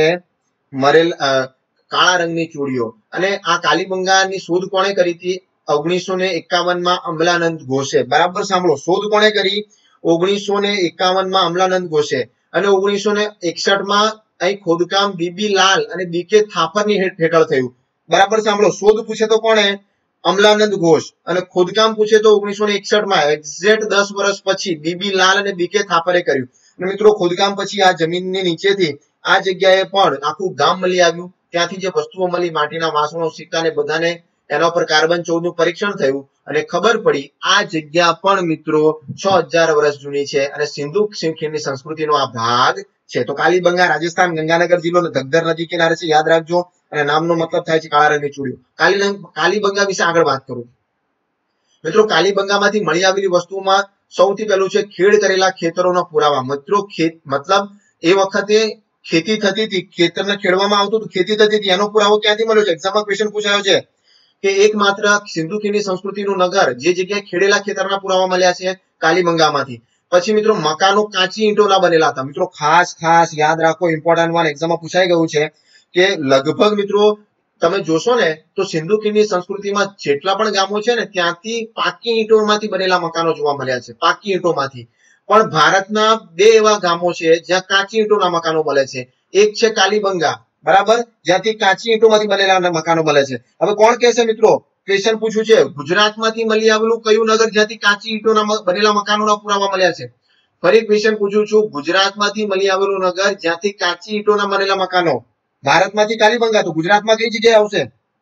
काळा रंगनी चूड़ियो। अने आ कालीबंगानी शोध कोणे करी थी? 1951 में अमलानंद घोषे। बराबर सांभळो, शोध कोणे करी? 1951 में अमलानंद घोषे। અને 1961 માં અહીં ખોદકામ બીબી લાલ અને બીકે થાપરની હેઠળ થયું। બરાબર સાંભળો, શોધ પૂછે તો કોણે? અમલાનંદ ઘોષ। અને ખોદકામ પૂછે તો 1961 માં એક્ઝેક્ટ 10 વર્ષ પછી બીબી લાલ અને બીકે થાપરે કર્યું। અને મિત્રો ખોદકામ પછી આ જમીનની નીચેથી આ જગ્યાએ પણ આખું ગામ મળી આવ્યું। ત્યાંથી જે વસ્તુઓ મળી, માટીના વાસણો, સિક્કા ને બધાને એના પર કાર્બન 14 નું પરીક્ષણ થયું અને ખબર પડી આ જગ્યા પણ મિત્રો 6000 વર્ષ જૂની છે અને સિંધુ ખીણની સંસ્કૃતિનો આ ભાગ છે। તો કાલીબંગા રાજસ્થાન ગંગાનગર જિલ્લો ને દગધર નદી કિનારે છે, યાદ રાખજો। અને નામનો મતલબ થાય છે કાળા રંગની ચૂડીઓ। કાલીબંગા વિશે આગળ વાત કરું મિત્રો, કાલીબંગામાંથી મળી આવેલી વસ્તુઓમાં સૌથી પહેલું છે ખેડ કરેલા ખેતરોના પુરાવા। મિત્રો મતલબ એ વખતે ખેતી થતી હતી, ખેતરને ખેડવામાં આવતું હતું, ખેતી થતી હતી, એનો પુરાવો ક્યાંથી મળ્યો છે? એક્ઝામમાં ક્વેશ્ચન પૂછાયો છે કે એકમાત્ર સિંધુ ખીણની સંસ્કૃતિનું નગર જે જગ્યાએ ખેડેલા ખેતરના પુરાવા મળ્યા છે કાલીબંગામાંથી। પછી મિત્રો મકાનો કાચી ઈંટોના બનેલા હતા। મિત્રો ખાસ યાદ રાખો, ઇમ્પોર્ટન્ટ વન, એક્ઝામમાં પૂછાઈ ગયું છે કે લગભગ મિત્રો તમે જોશો ને તો સિંધુ ખીણની સંસ્કૃતિમાં જેટલા પણ ગામો છે ને ત્યાંથી પાકી ઈંટોમાંથી બનેલા મકાનો જોવા મળ્યા છે, પાકી ઈંટોમાંથી। પણ ભારતના બે એવા ગામો છે જ્યાં કાચી ઈંટોના મકાનો મળે છે। એક છે કાલીબંગા, બરાબર, જ્યાંથી કાચી ઈંટોમાંથી બનેલા મકાનો મળે છે। હવે કોણ કહેશે મિત્રો? ક્વેશ્ચન પૂછ્યું છે ગુજરાતમાંથી મળી આવેલું કયું નગર જ્યાંથી કાચી ઈંટોના બનેલા મકાનોના પુરાવા મળ્યા છે? ફરી ક્વેશ્ચન પૂછું છું, ગુજરાતમાંથી મળી આવેલું નગર જ્યાંથી કાચી ઈંટોના બનેલા મકાનો। ભારતમાંથી કાલીબંગા, તો ગુજરાતમાં કઈ જગ્યાએ આવશે?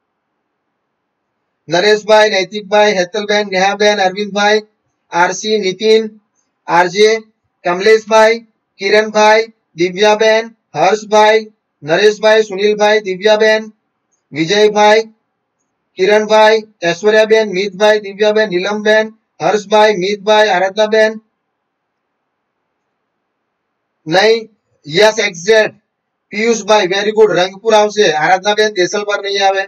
નરેશભાઈ, નૈતિકભાઈ, હેતલબેન, નેહાબેન, અરવિંદભાઈ, આરસી, નીતિન, આરજે, કમલેશભાઈ, કિરણભાઈ, દિવ્યાબેન, હર્ષભાઈ, નરેશભાઈ, સુનિલભાઈ, દિવ્યાબેન, વિજયભાઈ, કિરણભાઈ, ઐશ્વર્યાબેન, મીતભાઈ, દિવ્યાબેન, નીલમબેન, હર્ષભાઈ, મીતભાઈ, આરાધનાબેન, નહીં, યસ એક્ઝેક્ટ, પિયુષભાઈ, વેરી ગુડ, રંગપુર આવશે। આરાધનાબેન દેસલપર નહીં આવે,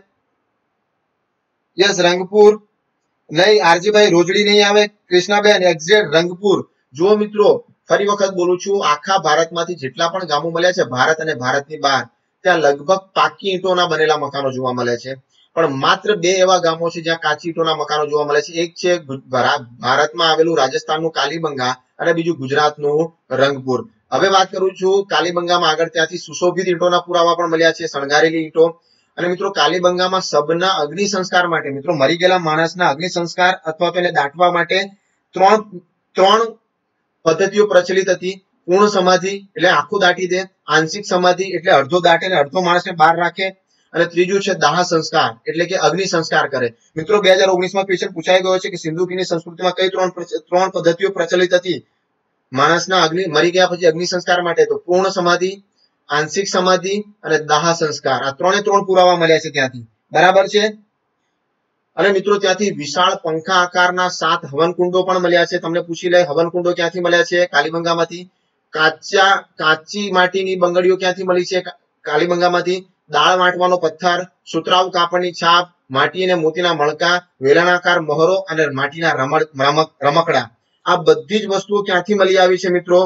યસ રંગપુર નહીં। આરજીભાઈ રોજડી નહીં આવે। કૃષ્ણાબેન એક્ઝેક્ટ રંગપુર। જો મિત્રો ફરી વખત બોલું છું, આખા ભારતમાંથી જેટલા પણ ગામો મળ્યા છે ભારત અને ભારતની બહાર, ત્યાં લગભગ પાકી ઈંટોના બનેલા મકાનો જોવા મળે છે। પણ માત્ર બે એવા ગામો છે જ્યાં કાચી ઈંટોના મકાનો જોવા મળે છે। એક છે ભારતમાં આવેલું રાજસ્થાનનું કાલીબંગા અને બીજું ગુજરાતનું રંગપુર। હવે વાત કરું છું કાલીબંગામાં આગળ, ત્યાંથી સુશોભિત ઈંટોના પુરાવા પણ મળ્યા છે, શણગારેલી ઈંટો। અને મિત્રો કાલીબંગામાં શબના અગ્નિ સંસ્કાર માટે, મિત્રો મરી ગયેલા માણસના અગ્નિ સંસ્કાર અથવા તો એને દાટવા માટે ત્રણ પદ્ધતિઓ પ્રચલિત હતી। પૂર્ણ સમાધિ એટલે આખું દાટી દે, આંશિક સમાધિ એટલે અડધો દાટે ને અડધો માણસને બહાર રાખે, અને ત્રીજું છે દાહ સંસ્કાર એટલે કે અગ્નિ સંસ્કાર કરે। મિત્રો 2019 માં ક્વેશ્ચન પૂછાઈ ગયો છે કે સિંધુ ખીણની સંસ્કૃતિમાં કઈ ત્રણ પદ્ધતિઓ પ્રચલિત હતી માણસના મરી ગયા પછી અગ્નિ સંસ્કાર માટે? તો પૂર્ણ સમાધિ, આંશિક સમાધિ અને દાહ સંસ્કાર। આ ત્રણ પુરાવા મળ્યા છે ત્યાંથી, બરાબર છે। અને મિત્રો ત્યાંથી વિશાળ પંખા આકારના 7 હવનકુંડો પણ મળ્યા છે। તમને પૂછી લે હવનકુંડો ક્યાંથી મળ્યા છે? કાલીબંગામાંથી। કાચી માટીની બંગડીઓ ક્યાંથી મળી છે? કાલીબંગામાંથી। દાળ વાટવાનો પથ્થર, સુતરાઉ કાપડની છાપ, માટી અને મોતીના મણકા, વેલણાકાર મહોરો અને માટીના રમકડા, આ બધી જ વસ્તુઓ ક્યાંથી મળી આવી છે મિત્રો?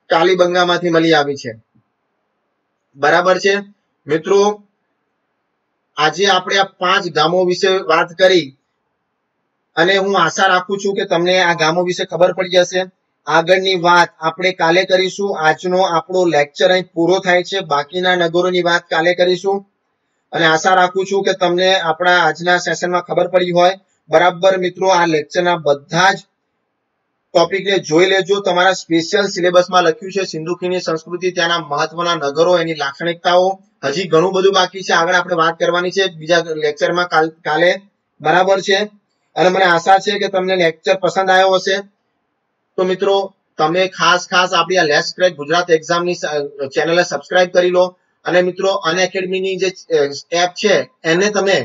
કાલીબંગામાંથી મળી આવી છે. બરાબર છે મિત્રો, આજે આપણે આ 5 ગામો વિશે વાત કરી અને હું આશા રાખું છું કે તમને આ ગામો વિશે ખબર પડી જશે. આગળની વાત આપણે કાલે કરીશું. આજનો આપણો લેક્ચર અહીં પૂરો થાય છે. બાકીના નગરોની વાત કાલે કરીશું અને આશા રાખું છું કે તમને આપણા આજના સેશનમાં ખબર પડી હોય. બરાબર મિત્રો, આ લેક્ચરના બધા જ ટોપિકને જોઈ લેજો. તમારા સ્પેશિયલ સિલેબસમાં લખ્યું છે સિંધુ ખીણની સંસ્કૃતિ, ત્યાંના મહત્વના નગરો, એની લાક્ષણિકતાઓ. હજી ઘણું બધું બાકી છે, આગળ આપણે વાત કરવાની છે બીજા લેક્ચરમાં કાલે. બરાબર છે, અને મને આશા છે કે તમને લેક્ચર પસંદ આવ્યો હશે. તો મિત્રો તમે ખાસ આપણી આ લેટ્સ ક્રેક ગુજરાત એક્ઝામની ચેનલને સબસ્ક્રાઇબ કરી લો અને મિત્રો અનએકેડમીની જે એપ છે એને તમે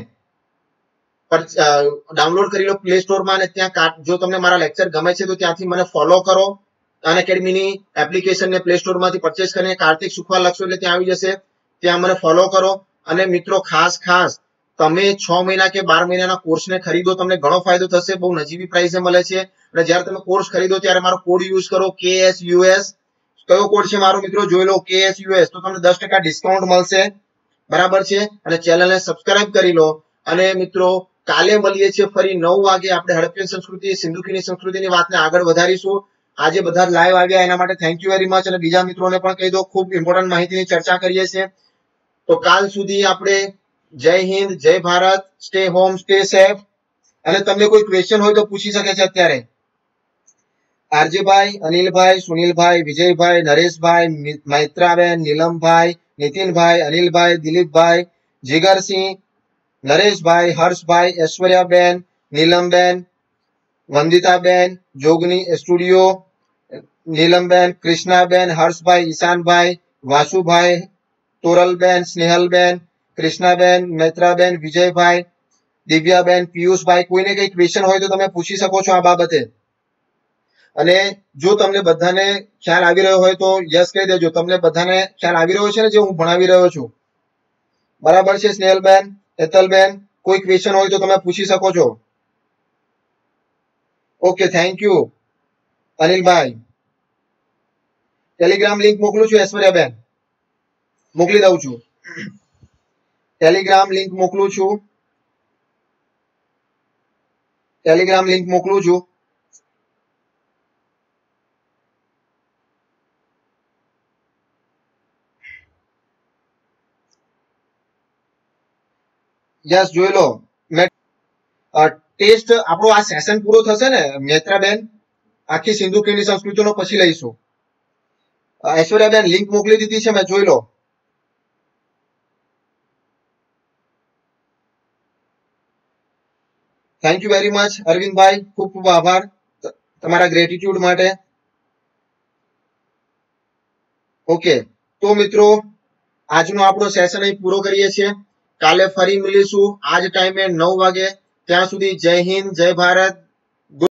ડાઉનલોડ કરી લો પ્લે સ્ટોરમાં, અને ત્યાં જો તમને મારા લેક્ચર ગમે છે તો ત્યાંથી મને ફોલો કરો. અનએકેડમીની એપ્લિકેશનને પ્લે સ્ટોરમાંથી પરચેસ કરીને કાર્તિક સુખવા લખશો એટલે ત્યાં આવી જશે. ત્યાં મને ફોલો કરો. અને મિત્રો ખાસ તમે 6 મહિના કે 12 મહિનાના કોર્સને ખરીદો, તમને ઘણો ફાયદો થશે. બહુ નજીવી પ્રાઇસે મળે છે. અને જ્યારે તમે કોર્સ ખરીદો ત્યારે મારો કોડ યુઝ કરો KSUS. કયો કોડ છે મારો મિત્રો? જોઈ લો, KSUS. તો તમને 10% ડિસ્કાઉન્ટ મળશે. બરાબર છે, અને ચેનલને સબસ્ક્રાઇબ કરી લો. અને મિત્રો કાલે મળીએ છીએ ફરી 9 વાગે. આપણે હડપ્પન સંસ્કૃતિ, સિંધુ ખીણની સંસ્કૃતિની વાતને આગળ વધારીશું. આજે બધા લાઈવ આવ્યા એના માટે થેન્ક યુ વેરી મચ. અને બીજા મિત્રોને પણ કહી દો, ખૂબ ઇમ્પોર્ટન્ટ માહિતીની ચર્ચા કરીએ છીએ. તો કાલ સુધી આપણે જય હિન્દ, જય Bharat, stay home, stay safe. અને તમને કોઈ ક્વેશ્ચન હોય તો પૂછી શકે છે અત્યારે. આરજેભાઈ, અનિલભાઈ, સુનિલભાઈ, વિજયભાઈ, નરેશભાઈ, મૈત્રાબેન, નીલમભાઈ, નીતિનભાઈ, અનિલભાઈ, દિલીપભાઈ, જીગરસિંહ, નરેશભાઈ, હર્ષભાઈ, ઐશ્વર્યાબેન, નીલમબેન, વંદિતાબેન, જોગની સ્ટુડિયો, નીલમબેન, કૃષ્ણાબેન, હર્ષભાઈ, ઈશાનભાઈ, વાસુભાઈ, તોરલબેન, સ્નેહલબેન, કૃષ્ણાબેન, મૈત્રાબેન, વિજયભાઈ, દિવ્યાબેન, પિયુષભાઈ, કોઈને કઈ ક્વેશ્ચન હોય તો તમે પૂછી શકો છો આ બાબતે. અને જો તમને બધાને ખ્યાલ આવી રહ્યો હોય તો યસ કહી દેજો. તમને બધાને ખ્યાલ આવી રહ્યો છે ને જે હું ભણાવી રહ્યો છું? બરાબર છે સ્નેહલબેન, હેતલબેન, કોઈ ક્વેશ્ચન હોય તો તમે પૂછી શકો છો. Okay, thank you Anilbhai. Telegram link મોકલું છું ઐશ્વર્યાબેન, મોકલી દઉં છું. ટેલિગ્રામ લિંક મોકલું છું. ટેલિગ્રામ લિંક મોકલું છું. યસ, જોઈ લો. ટેસ્ટ આપણો આ સેશન પૂરો થશે ને નેત્રાબેન, આખી સિંધુ ખીણની સંસ્કૃતિનો પછી લઈશું. ઐશ્વર્યાબેન લિંક મોકલી દીધી છે મેં, જોઈ લો. Thank you very much Arvindbhai, ખૂબ ખૂબ આભાર તમારા ગ્રેટિટ્યુડ માટે. ઓકે, તો મિત્રો આજનો આપણો સેશન અહીં પૂરો કરીએ છીએ. કાલે ફરી મળીશું આજ ટાઈમે 9 વાગે. ત્યાં સુધી જય હિન્દ, જય ભારત.